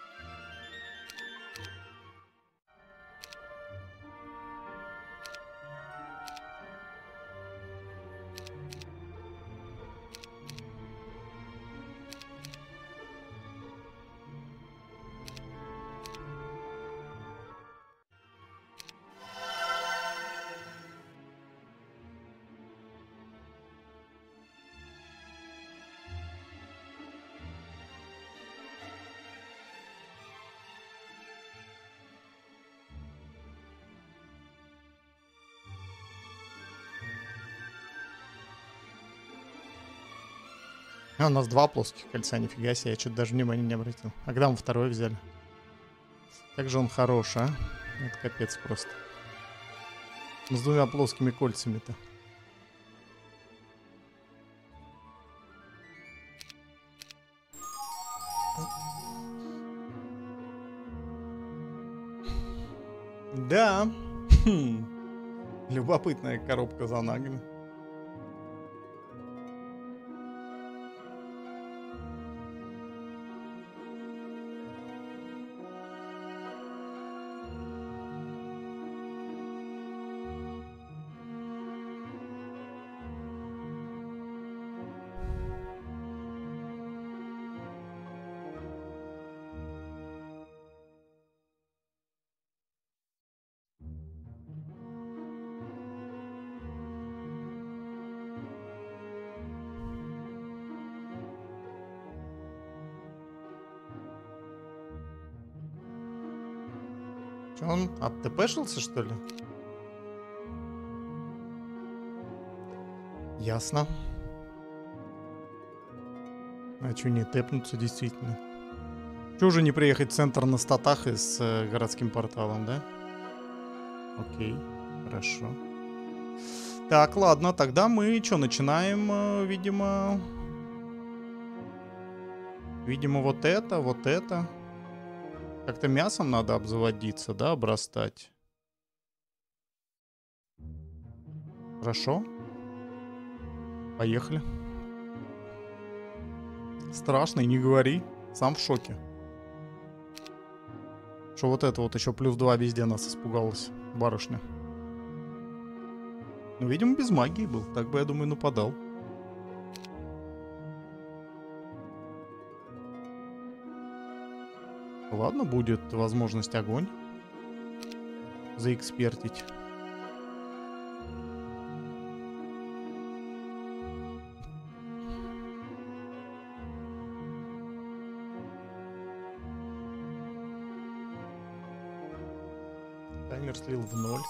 А, у нас 2 плоских кольца, нифига себе, я что-то даже внимания не обратил. А когда мы второй взяли? Как же он хорош, а? Это капец просто. С 2 плоскими кольцами-то. Да. Любопытная коробка за нагами. Че, он оттпшился, что ли? Ясно. А че не тэпнуться, действительно? Че уже не приехать в центр на статах и с городским порталом, да? Окей, хорошо. Так, ладно, тогда мы что, начинаем, видимо... Видимо, вот это, вот это. Как-то мясом надо обзаводиться, да, обрастать. Хорошо. Поехали. Страшно, и не говори. Сам в шоке. Что вот это вот еще +2 везде нас испугалась барышня. Ну, видимо, без магии был. Так бы, я думаю, нападал. Ладно, будет возможность огонь заэкспертить. Таймер слил в 0.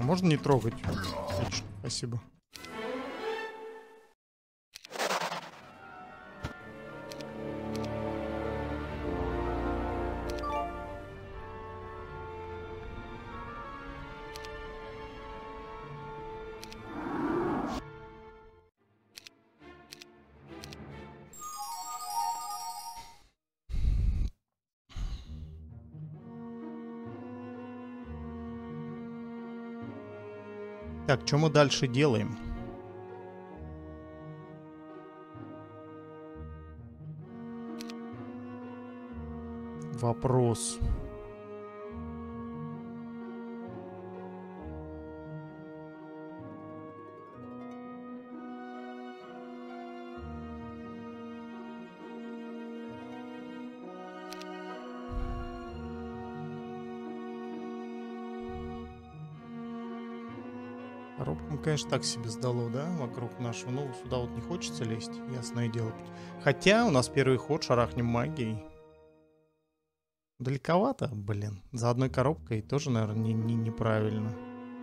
А можно не трогать? Спасибо. Так, что мы дальше делаем? Вопрос. Коробкам, конечно, так себе сдало, да, вокруг нашего. Ну, сюда вот не хочется лезть, ясное дело. Хотя у нас первый ход, шарахнем магией. Далековато, блин. За одной коробкой тоже, наверное, неправильно.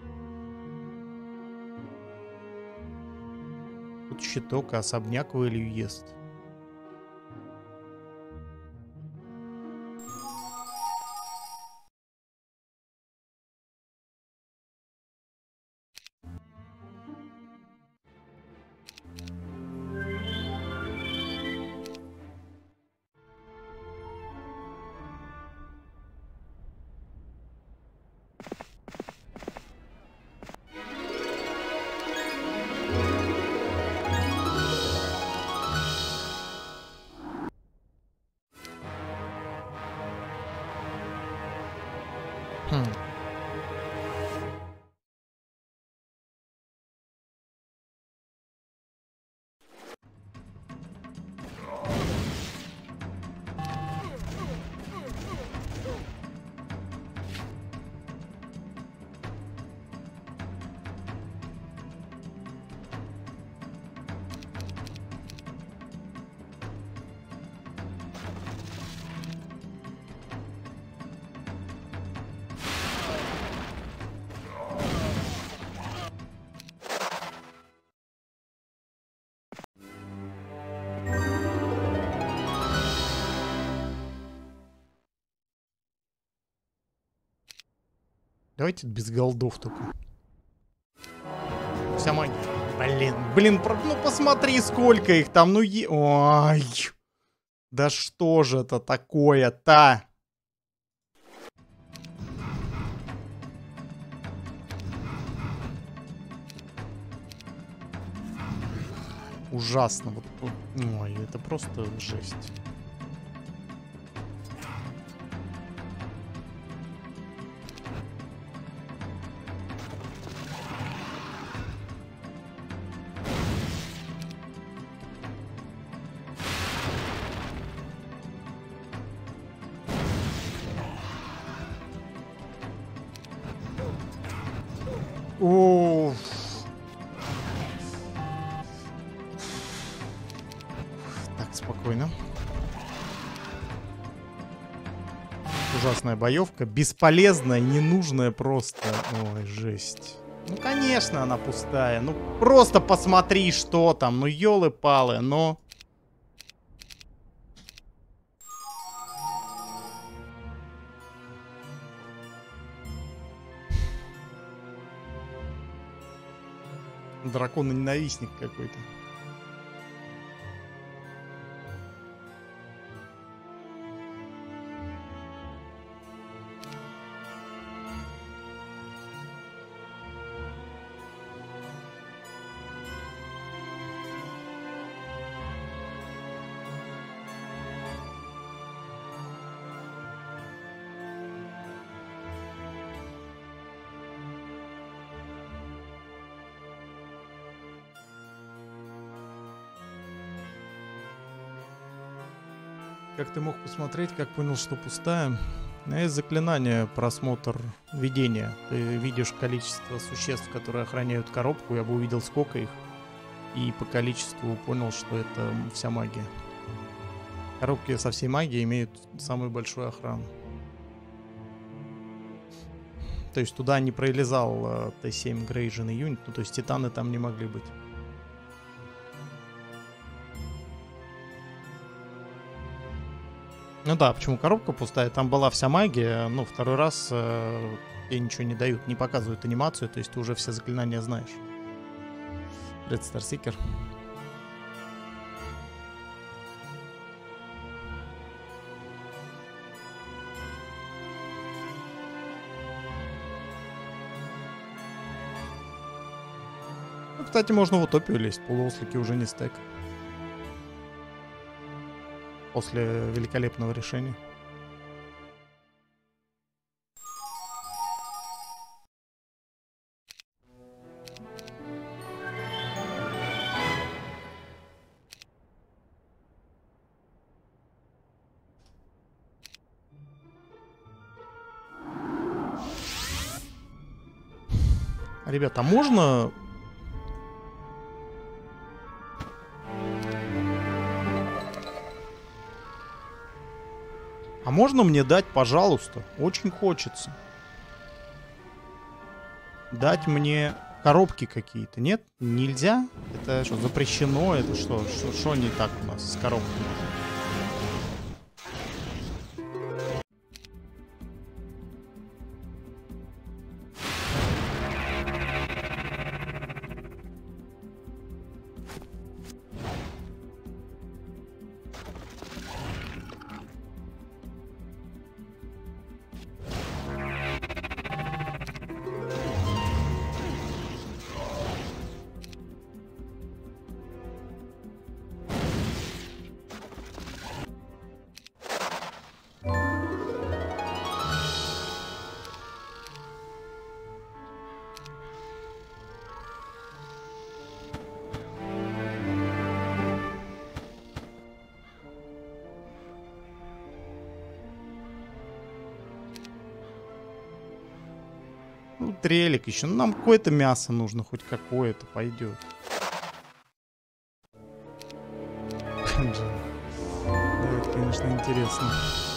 Тут щиток, а особняк вылью ест. Давайте без голдов только. Вся магия. Блин, ну посмотри, сколько их там, ну ой. Да что же это такое-то? Ужасно. Вот, ой, это просто жесть. О, так, спокойно. Ужасная боевка, бесполезная, ненужная просто. Ой, жесть. Ну, конечно, она пустая. Ну, просто посмотри, что там. Ну, ёлы-палы, но... Дракон-ненавистник какой-то. Как ты мог посмотреть, как понял, что пустая? Есть заклинание просмотр видения. Ты видишь количество существ, которые охраняют коробку. Я бы увидел, сколько их. И по количеству понял, что это вся магия. Коробки со всей магией имеют самую большую охрану. То есть туда не пролезал Т7 Грейжен и юнит. Ну, то есть титаны там не могли быть. Ну да, почему коробка пустая? Там была вся магия. Ну, второй раз тебе ничего не дают. Не показывают анимацию. То есть ты уже все заклинания знаешь. Red Star Seeker. Ну, кстати, можно в утопию лезть. Полуослики уже не стек. После великолепного решения. Ребята, можно... А можно мне дать, пожалуйста? Очень хочется. Дать мне коробки какие-то. Нет? Нельзя? Это что, запрещено? Это что? Что не так у нас с коробками? Ну, трелик еще. Ну, нам какое-то мясо нужно, хоть какое-то пойдет. Да, это, конечно, интересно.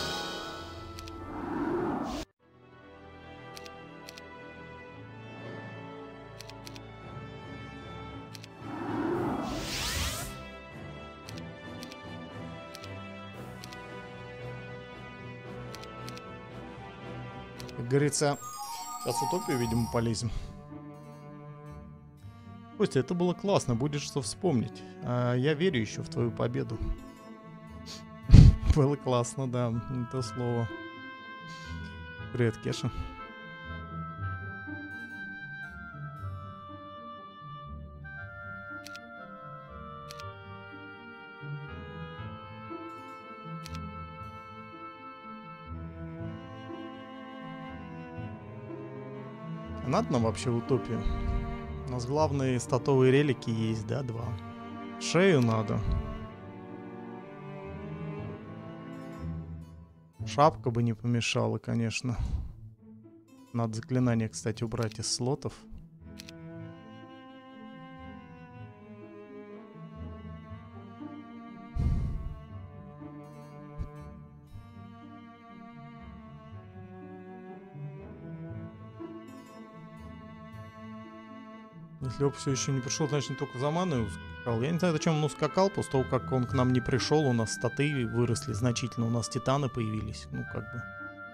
Как говорится, сейчас в утопию, видимо, полезем. Костя, это было классно, будет что вспомнить. Я верю еще в твою победу. Было классно, да, не то слово. Привет, Кеша. Надо нам вообще утопию? У нас главные статовые релики есть, да, 2. Шею надо. Шапка бы не помешала, конечно. Надо заклинание, кстати, убрать из слотов. Если он все еще не пришел, значит, только за маной ускакал. Я не знаю, зачем он ускакал, после того, как он к нам не пришел, у нас статы выросли значительно, у нас титаны появились. Ну, как бы.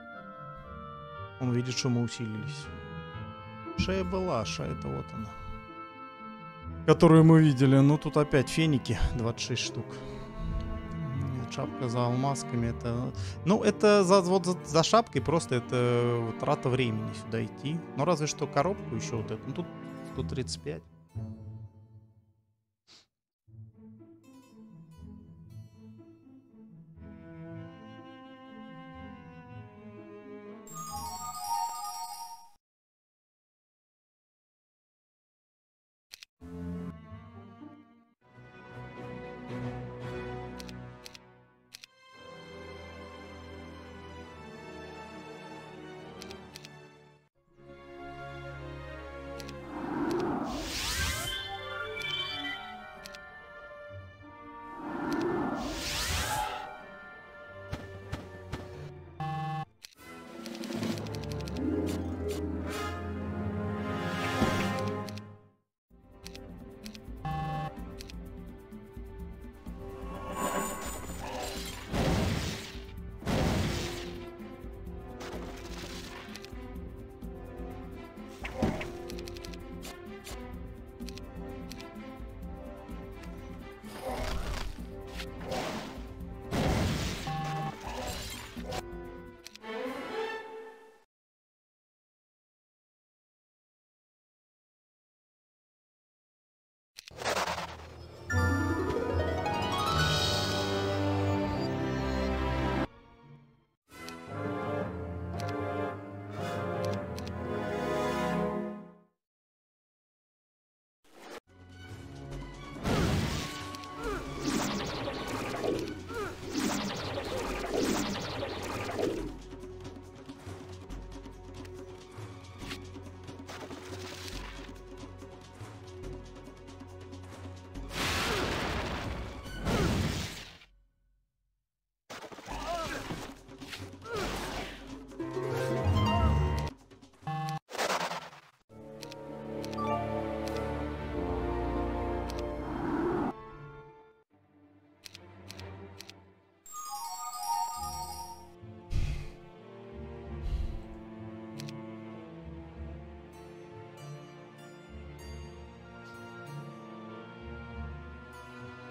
Он видит, что мы усилились. Шея была, шея-то вот она. Которую мы видели. Ну, тут опять феники, 26 штук. Нет, шапка за алмазками, это... Ну, это за шапкой просто это трата времени сюда идти. Ну, разве что коробку еще вот эту. Ну, тут 135.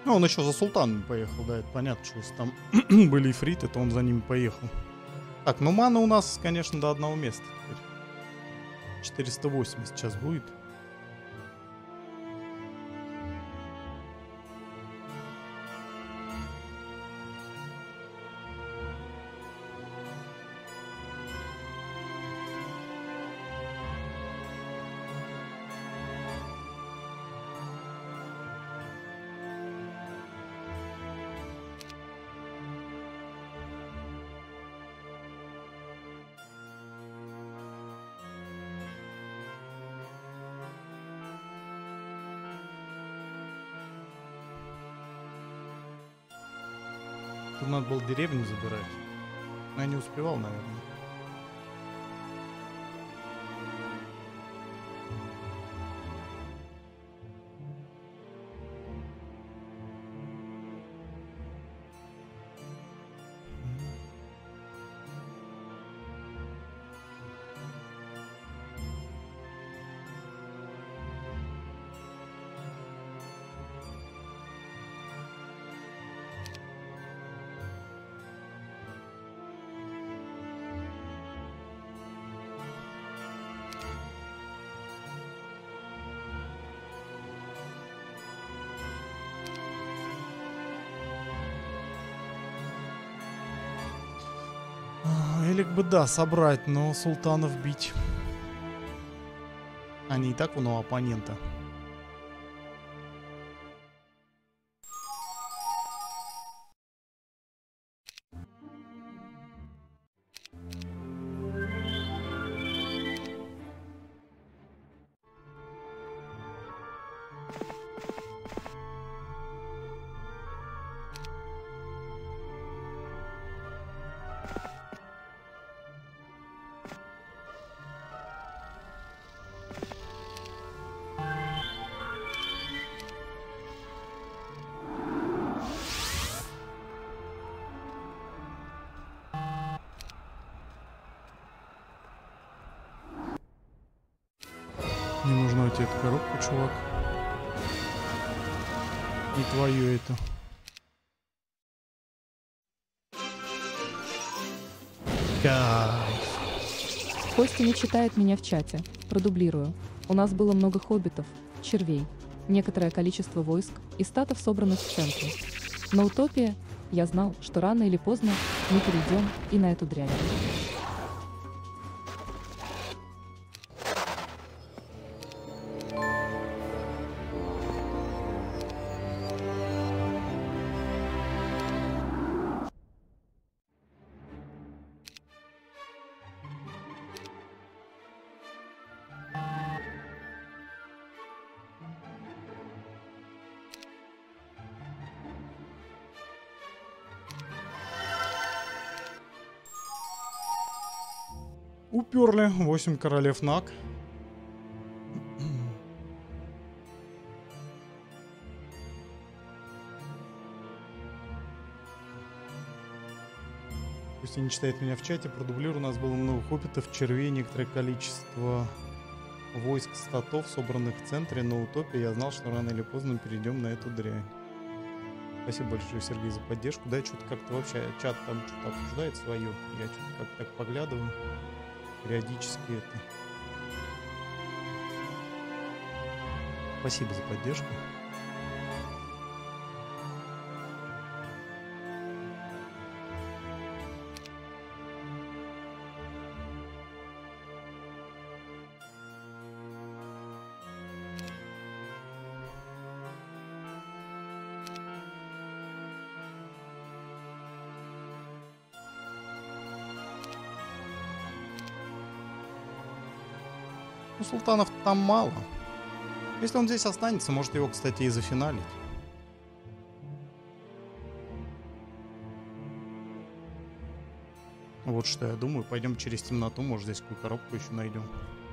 Ну, он еще за султаном поехал, да, это понятно, что если там были ифриты, то он за ними поехал. Так, ну мана у нас, конечно, до одного места теперь. 480 сейчас будет. Тут надо было деревню забирать. Но я не успевал, наверное. Элик бы, да, собрать, но султанов бить. Они и так вон у оппонента. Не нужна тебе эта коробка, чувак. Не твое это. Кайф. Костя не читает меня в чате. Продублирую. У нас было много хоббитов, червей, некоторое количество войск и статов, собранных в центре. На утопии я знал, что рано или поздно мы перейдем и на эту дрянь. Уперли 8 королев наг. Пусть и не читает меня в чате, продублирую. У нас было много хоббитов, червей, некоторое количество войск, статов, собранных в центре. На утопии я знал, что рано или поздно мы перейдем на эту дрянь. Спасибо большое, Сергей, за поддержку. Да, что-то как-то вообще чат там что-то обсуждает свое. Я что-то как-то так поглядываю. Периодически это. Спасибо за поддержку. Ну, султанов там мало. Если он здесь останется, может его, кстати, и зафиналить. Вот что я думаю. Пойдем через темноту, может здесь какую коробку еще найдем.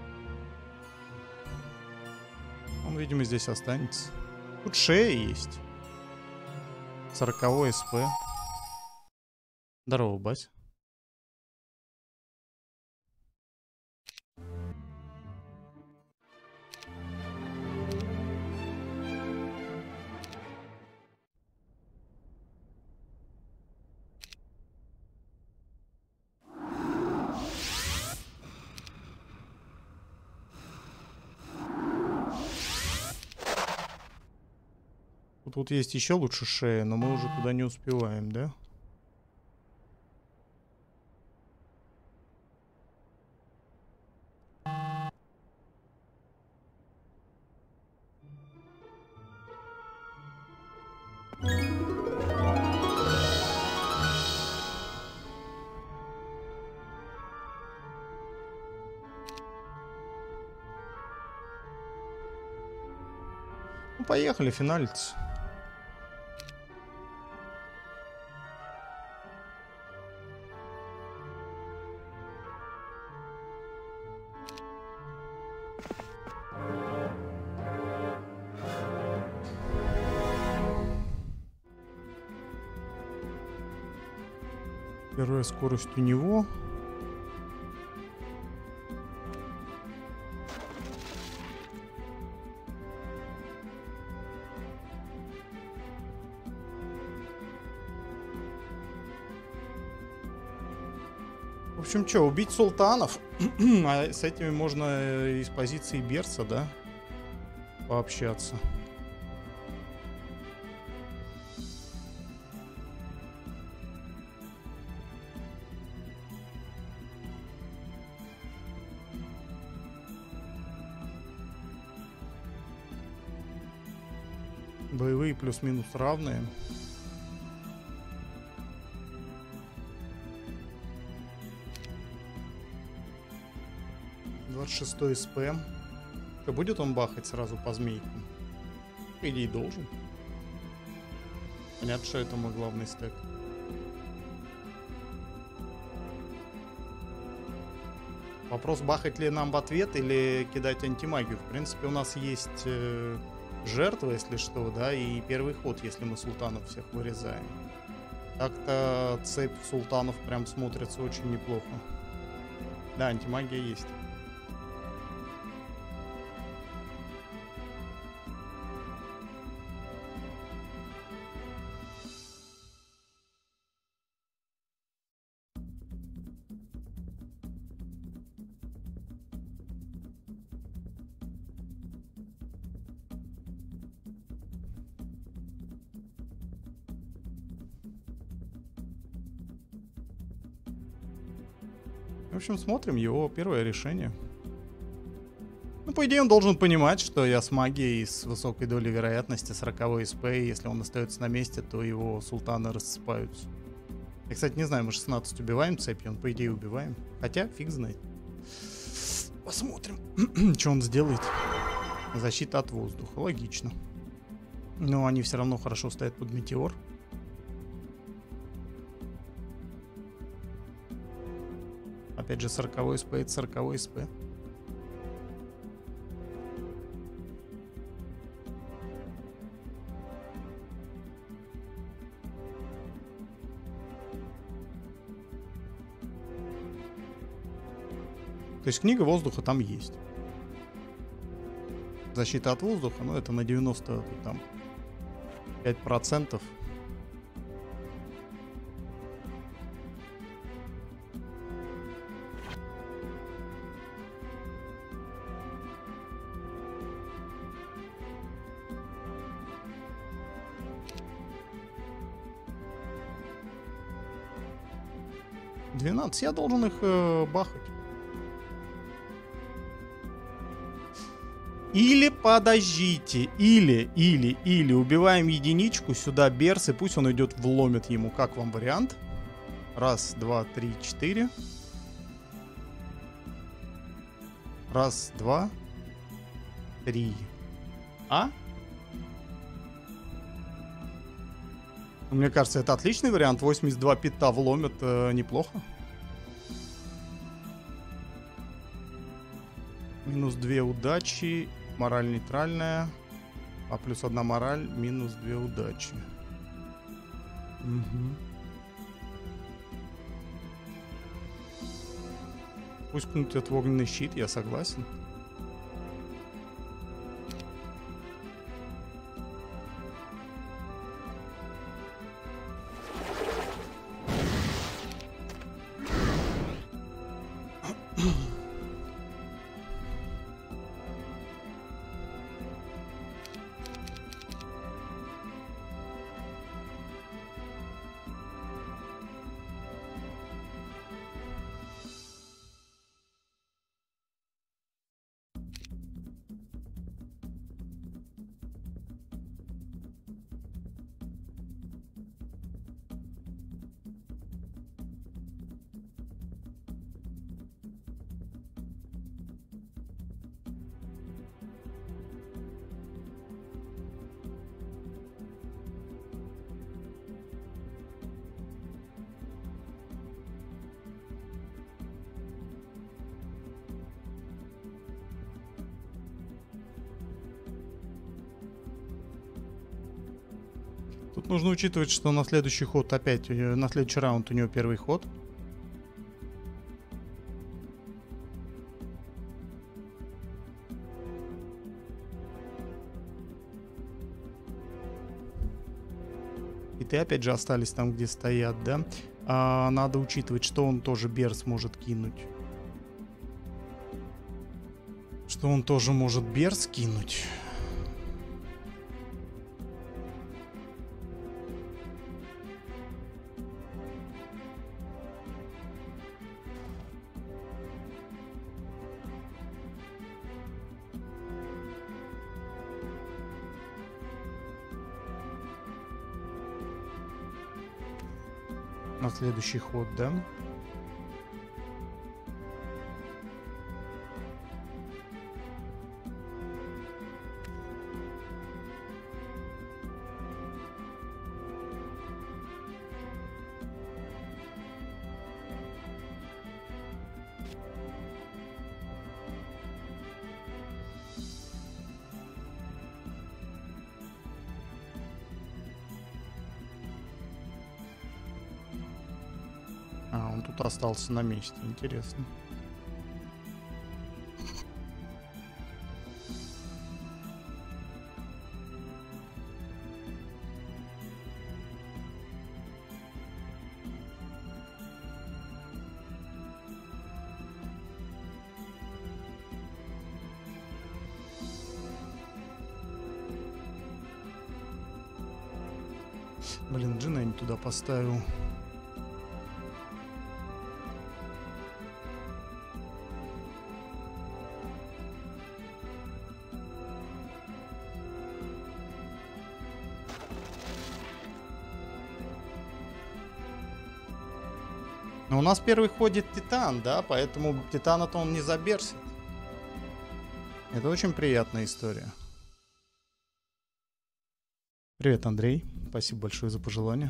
Он, видимо, здесь останется. Тут шея есть. 40 СП. Здорово, Бась. Тут есть еще лучше шея, но мы уже туда не успеваем, да? Ну, поехали, финалец. Первая скорость у него. В общем, что, убить султанов? А с этими можно из позиции Берса, да? Пообщаться. Боевые плюс-минус равные. Шестой СП. Что, будет он бахать сразу по змейкам? По идее, должен. Понятно, что это мой главный стек. Вопрос, бахать ли нам в ответ или кидать антимагию. В принципе, у нас есть жертва, если что, да, и первый ход, если мы султанов всех вырезаем. Так-то цепь султанов прям смотрится очень неплохо. Да, антимагия есть. В общем, смотрим его первое решение. Ну, по идее, он должен понимать, что я с магией с высокой долей вероятности 40 СП, и если он остается на месте, то его султаны рассыпаются. Я, кстати, не знаю, мы 16 убиваем цепью, он, по идее, убиваем. Хотя, фиг знает. Посмотрим, что он сделает. Защита от воздуха, логично. Но они все равно хорошо стоят под метеор. Опять же, 40 СП, это 40 СП. То есть книга воздуха там есть. Защита от воздуха, ну это на 90 там 5%. Я должен их бахать. Или подождите, или убиваем единичку, сюда берс, и пусть он идет вломит ему. Как вам вариант? Раз, два, три, четыре. Раз, два, три. А? Мне кажется, это отличный вариант. 82 пита вломит неплохо. Минус 2 удачи. Мораль нейтральная. А плюс 1 мораль. Минус 2 удачи. Угу. Пусть кнутят в огненный щит, я согласен. Тут нужно учитывать, что на следующий ход опять, на следующий раунд у него первый ход. И ты опять же остались там, где стоят, да? Надо учитывать, что он тоже берс может кинуть. Что он тоже может берс кинуть. На следующий ход, да? Он тут остался на месте. Интересно. Блин, Джина я не туда поставил. Но у нас первый ходит Титан, да, поэтому Титана-то он не заберсит. Это очень приятная история. Привет, Андрей. Спасибо большое за пожелания.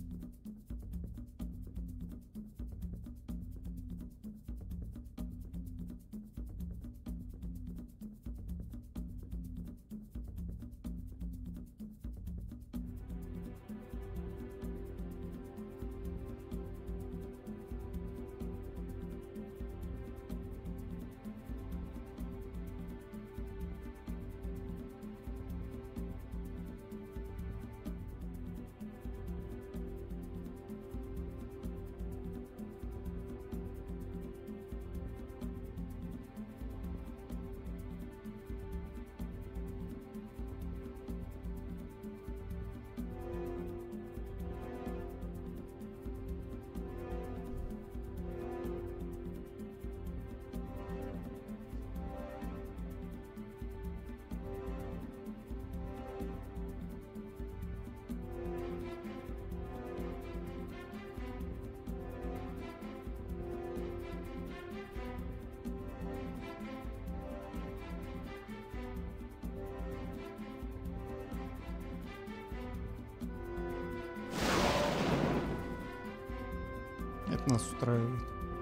Это нас устраивает.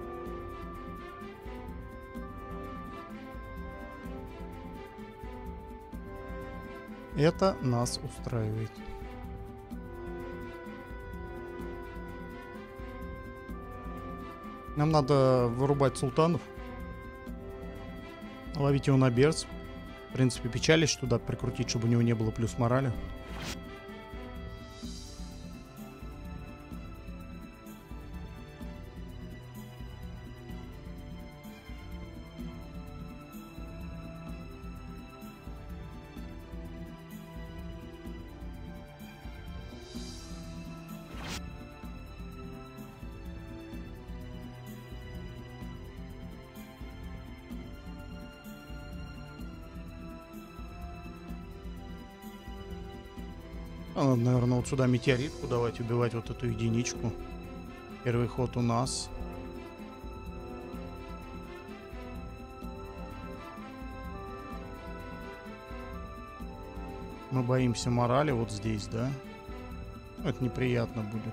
Это нас устраивает. Нам надо вырубать султанов. Ловить его на берц. В принципе, печалищ туда прикрутить, чтобы у него не было плюс морали. Надо, наверное, вот сюда метеоритку давать, убивать вот эту единичку. Первый ход у нас. Мы боимся морали вот здесь, да? Это неприятно будет.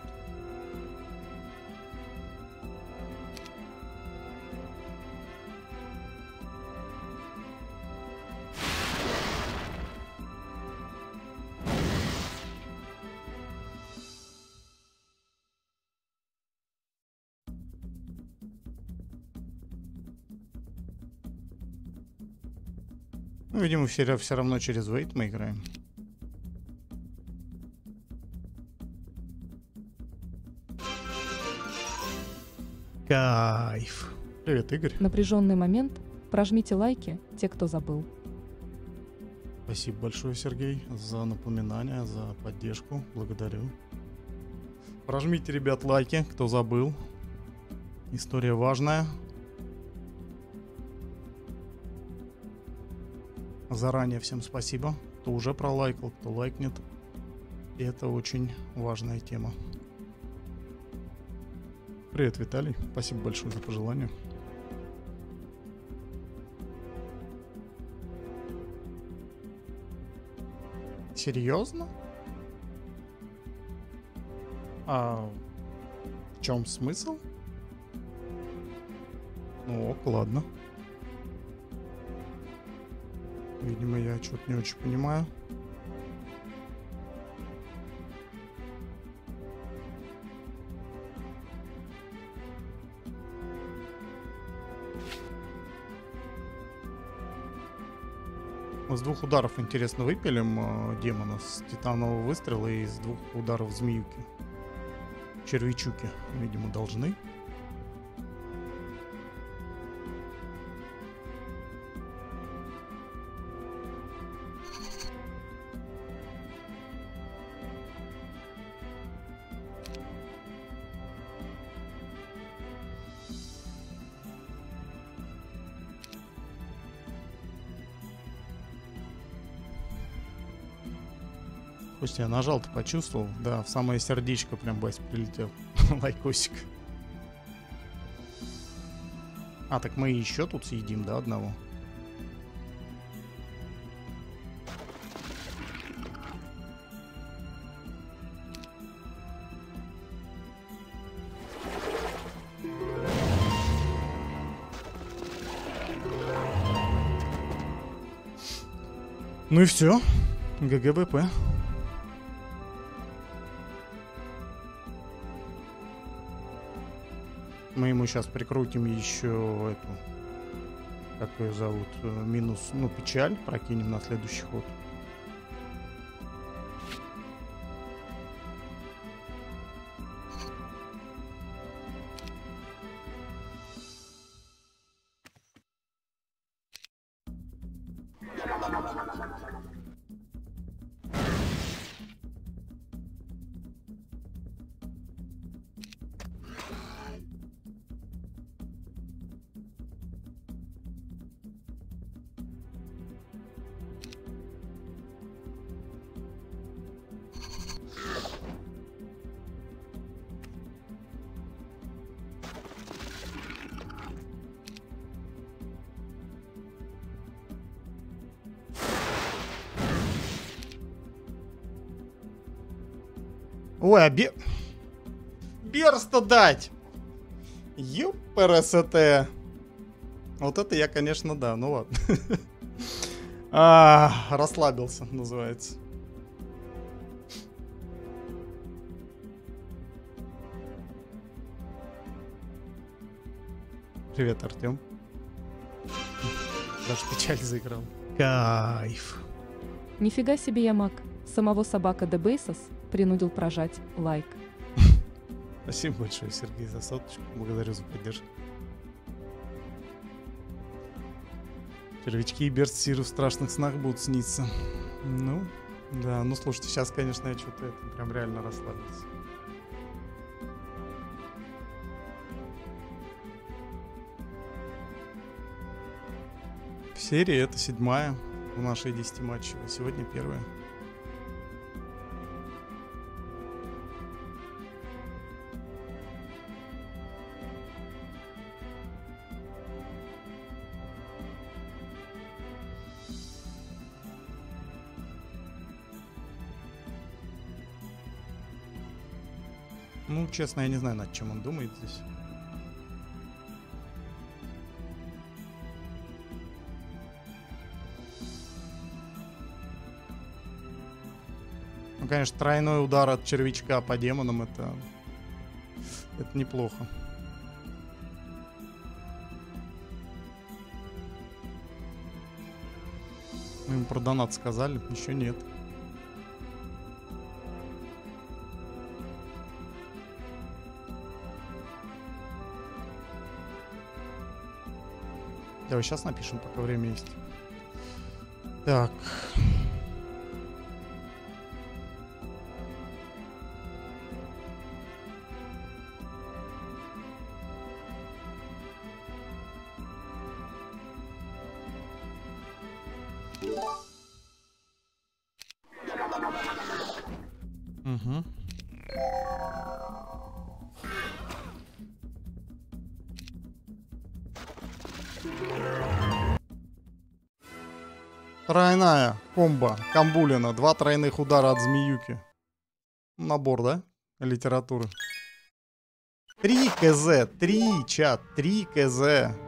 Ну, видимо, все равно через вейт мы играем. Кайф. Привет, Игорь. Напряженный момент. Прожмите лайки, те, кто забыл. Спасибо большое, Сергей, за напоминание, за поддержку. Благодарю. Прожмите, ребят, лайки, кто забыл. История важная. Заранее всем спасибо, кто уже пролайкал, кто лайкнет. И это очень важная тема. Привет, Виталий. Спасибо большое за пожелание. Серьезно? А в чем смысл? Ну ок, ладно. Видимо, я что-то не очень понимаю. Мы с 2 ударов, интересно, выпилим демона с титанового выстрела и с 2 ударов змеюки. Червячуки, видимо, должны. Пусть я нажал-то, почувствовал. Да, в самое сердечко прям Бась прилетел. Лайкосик. А, так мы еще тут съедим, да, одного? Ну и все. ГГБП. Мы ему сейчас прикрутим еще эту, как ее зовут, минус, ну, печаль, прокинем на следующий ход. Ой, а Берста дать! ЮПРСТ. Вот это я, конечно, да, ну ладно. Расслабился, называется. Привет, Артем. Даже печаль заиграл. Кайф. Нифига себе я маг. Самого собака Дебейсос принудил прожать лайк. Спасибо большое, Сергей, за соточку. Благодарю за поддержку. Червячки и Берст Сиру в страшных снах будут сниться. Ну, да, ну слушайте, сейчас, конечно, я что-то прям реально расслабился. В серии это 7-я в нашей 10-матчевой, сегодня 1-я. Ну, честно, я не знаю, над чем он думает здесь. Ну, конечно, тройной удар от червячка по демонам это неплохо. Про донат сказали? Еще нет. Давай сейчас напишем, пока время есть. Так. Угу. Тройная комбо Камбулина. 2 тройных удара от змеюки. Набор, да? Литературы. 3 КЗ. 3, чат. 3 КЗ.